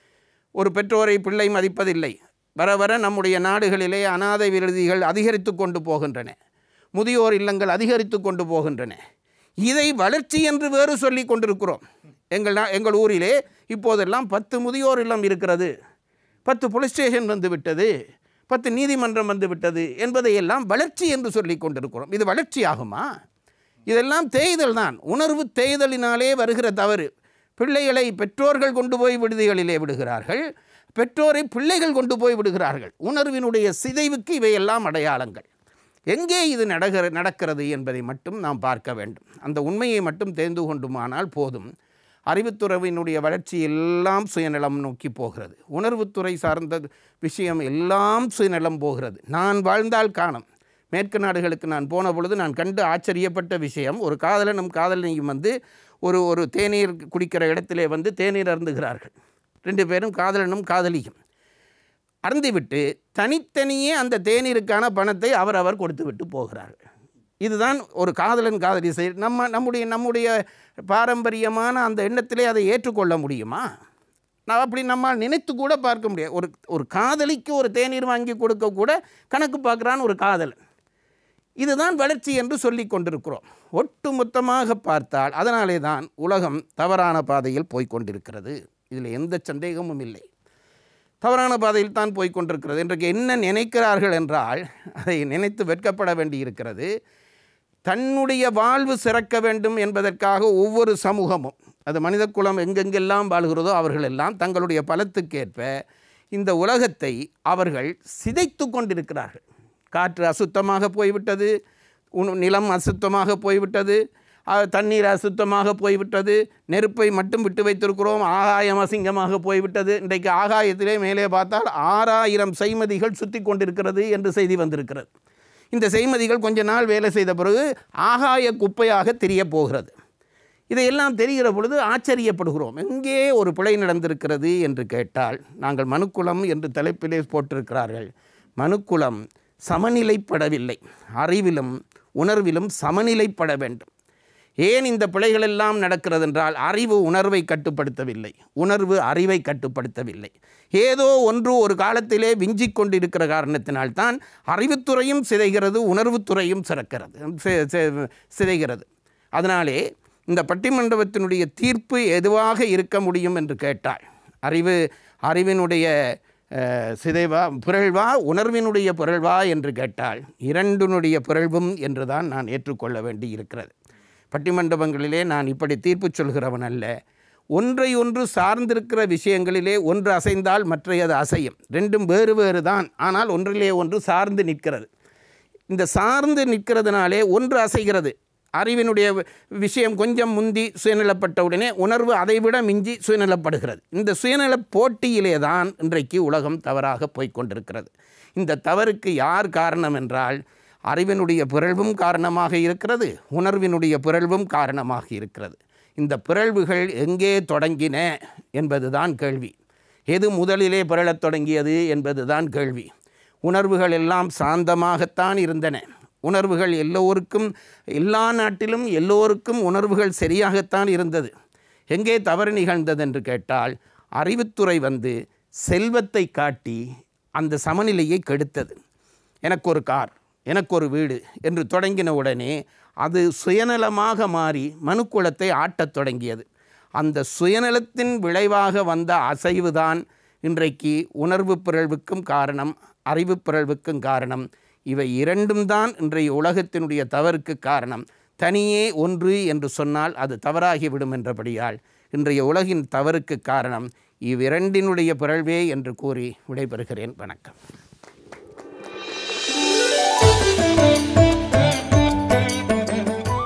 ஒரு பெற்றோரை பிள்ளை மதிப்பதில்லை. வர வர நம்முடைய நாடுகளிலே அனாதை விடுதிகள் அதிகரித்து கொண்டு போகின்றன, முதியோர் இல்லங்கள் அதிகரித்து கொண்டு போகின்றன. இதை வளர்ச்சி என்று வேறு சொல்லி கொண்டிருக்கிறோம். எங்கள் ஊரிலே இப்போதெல்லாம் 10 முதியோர் இல்லம் இருக்கிறது, 10 போலீஸ் ஸ்டேஷன் வந்து விட்டது, 10 நீதிமன்றம் வந்து விட்டது என்பதையெல்லாம் வளர்ச்சி என்று சொல்லி கொண்டிருக்கிறோம். இது வளர்ச்சி ஆகுமா? இதெல்லாம் தேய்தல் தான். உணர்வு தேய்தலினாலே வருகிற தவறு. பிள்ளைகளை பெற்றோர்கள் கொண்டு போய் விடுதிகளிலே விடுகிறார்கள், பெற்றோரை பிள்ளைகள் கொண்டு போய் விடுகிறார்கள். உணர்வினுடைய சிதைவுக்கு இவையெல்லாம் அடையாளங்கள். எங்கே இது நடக்கிறது என்பதை மட்டும் நாம் பார்க்க வேண்டும். அந்த உண்மையை மட்டும் தெரிந்து கொண்டுமானால் போதும். அறிவுத்துறையினுடைய வளர்ச்சி எல்லாம் சுயநலம் நோக்கி போகிறது. உணர்வுத்துறை சார்ந்த விஷயம் எல்லாம் சுயநலம் போகிறது. நான் வாழ்ந்தால் காணும். மேற்கு நாடுகளுக்கு நான் போன பொழுது நான் கண்டு ஆச்சரியப்பட்ட விஷயம், ஒரு காதலனும் காதலனையும் வந்து ஒரு தேநீர் குடிக்கிற இடத்திலே வந்து தேநீர் அருந்துகிறார்கள். 2 பேரும் காதலனும் காதலியும் அருந்திவிட்டு தனித்தனியே அந்த தேநீருக்கான பணத்தை அவரவர் கொடுத்து விட்டு போகிறார்கள். இதுதான் ஒரு காதலன் காதலி நம்முடைய பாரம்பரியமான அந்த எண்ணத்திலே அதை ஏற்றுக்கொள்ள முடியுமா? அப்படி நம்மால் நினைத்து கூட பார்க்க முடியாது. ஒரு காதலிக்கு ஒரு தேநீர் வாங்கி கொடுக்க கூட கணக்கு பார்க்குறான் ஒரு காதலன். இதுதான் வளர்ச்சி என்று சொல்லி கொண்டிருக்கிறோம். ஒட்டு மொத்தமாக பார்த்தால் அதனாலே தான் உலகம் தவறான பாதையில் போய்கொண்டிருக்கிறது. இதில் எந்த சந்தேகமும் இல்லை. தவறான பாதையில் தான் போய்கொண்டிருக்கிறது. இன்றைக்கு என்ன நினைக்கிறார்கள் என்றால் அதை நினைத்து வெட்கப்பட வேண்டியிருக்கிறது. தன்னுடைய வாழ்வு சிறக்க வேண்டும் என்பதற்காக ஒவ்வொரு சமூகமும், அது மனித குலம் எங்கெங்கெல்லாம் வாழ்கிறதோ அவர்களெல்லாம் தங்களுடைய பலத்துக்கேற்ப இந்த உலகத்தை அவர்கள் சிதைத்து கொண்டிருக்கிறார்கள். காற்று அசுத்தமாக போய்விட்டது, நிலம் அசுத்தமாக போய்விட்டது, தண்ணீர் அசுத்தமாக போய்விட்டது, நெருப்பை மட்டும் விட்டு வைத்திருக்கிறோம், ஆகாயம் அசிங்கமாக போய்விட்டது. இன்றைக்கு ஆகாயத்திலே மேலே பார்த்தால் 6000 செய்மதிகள் சுற்றி கொண்டிருக்கிறது என்று செய்தி வந்திருக்கிறது. இந்த செய்மதிகள் கொஞ்ச நாள் வேலை செய்த பிறகு ஆகாய குப்பையாக தெரிய போகிறது. இதையெல்லாம் தெரிகிற பொழுது ஆச்சரியப்படுகிறோம். எங்கே ஒரு பிழை நடந்திருக்கிறது என்று கேட்டால், நாங்கள் மனுக்குலம் என்று தலைப்பிலே போட்டிருக்கிறார்கள். மனுக்குலம் சமநிலைப்படவில்லை. அறிவிலும் உணர்விலும் சமநிலைப்பட வேண்டும். ஏன் இந்த பிழைகளெல்லாம் நடக்கிறது என்றால், அறிவு உணர்வை கட்டுப்படுத்தவில்லை, உணர்வு அறிவை கட்டுப்படுத்தவில்லை. ஏதோ ஒன்று ஒரு காலத்திலே விஞ்சிக் கொண்டிருக்கிற காரணத்தினால்தான் அறிவுத்துறையும் சிதைகிறது, உணர்வுத்துறையும் சிதைகிறது. அதனாலே இந்த பட்டிமண்டபத்தினுடைய தீர்ப்பு எதுவாக இருக்க முடியும் என்று கேட்டால், அறிவினுடைய சிதைவா புரள்வா, உணர்வினுடைய புரள்வா என்று கேட்டால், இரண்டினுடைய புரள்வும் என்று தான் நான் ஏற்றுக்கொள்ள வேண்டி இருக்கிறது. பட்டிமண்டபங்களிலே நான் இப்படி தீர்ப்பு சொல்கிறவன் அல்ல. ஒன்றை ஒன்று சார்ந்திருக்கிற விஷயங்களிலே ஒன்று அசைந்தால் மற்றையது அசையும். ரெண்டும் வேறு வேறு தான், ஆனால் ஒன்றிலே ஒன்று சார்ந்து நிற்கிறது. இந்த சார்ந்து நிற்கிறதுனாலே ஒன்று அசைகிறது. அறிவினுடைய விஷயம் கொஞ்சம் முந்தி சுயநலப்பட்டவுடனே உணர்வு அதைவிட மிஞ்சி சுயநலப்படுகிறது. இந்த சுயநல போட்டியிலே தான் இன்றைக்கு உலகம் தவறாக போய்கொண்டிருக்கிறது. இந்த தவறுக்கு யார் காரணம் என்றால், அறிவினுடைய பிறழ்வும் காரணமாக இருக்கிறது, உணர்வினுடைய பிறழ்வும் காரணமாக இருக்கிறது. இந்த பிறழ்வுகள் எங்கே தொடங்கின என்பதுதான் கேள்வி. எது முதலிலே பிறழத் தொடங்கியது என்பதுதான் கேள்வி. உணர்வுகள் எல்லாம் சாந்தமாகத்தான் இருந்தன. உணர்வுகள் எல்லோருக்கும், எல்லா நாட்டிலும் எல்லோருக்கும் உணர்வுகள் சரியாகத்தான் இருந்தது. எங்கே தவறு நிகழ்ந்தது என்று கேட்டால், அறிவுத்துறை வந்து செல்வத்தை காட்டி அந்த சமநிலையை கெடுத்தது. எனக்கு ஒரு கார், எனக்கு ஒரு வீடு என்று தொடங்கின உடனே அது சுயநலமாக மாறி மனுக்குலத்தை ஆட்டத் தொடங்கியது. அந்த சுயநலத்தின் விளைவாக வந்த அசைவுதான் இன்றைக்கு உணர்வு பிறழ்வுக்கும் காரணம், அறிவு பிறழ்வுக்கும் காரணம். இவை இரண்டும் தான் இன்றைய உலகத்தினுடைய தவறுக்கு காரணம். தனியே ஒன்று என்று சொன்னால் அது தவறாகிவிடும் என்றபடியால் இன்றைய உலகின் தவறுக்கு காரணம் இவ்விரண்டினுடைய பிறழ்வே என்று கூறி விடைபெறுகிறேன். வணக்கம்.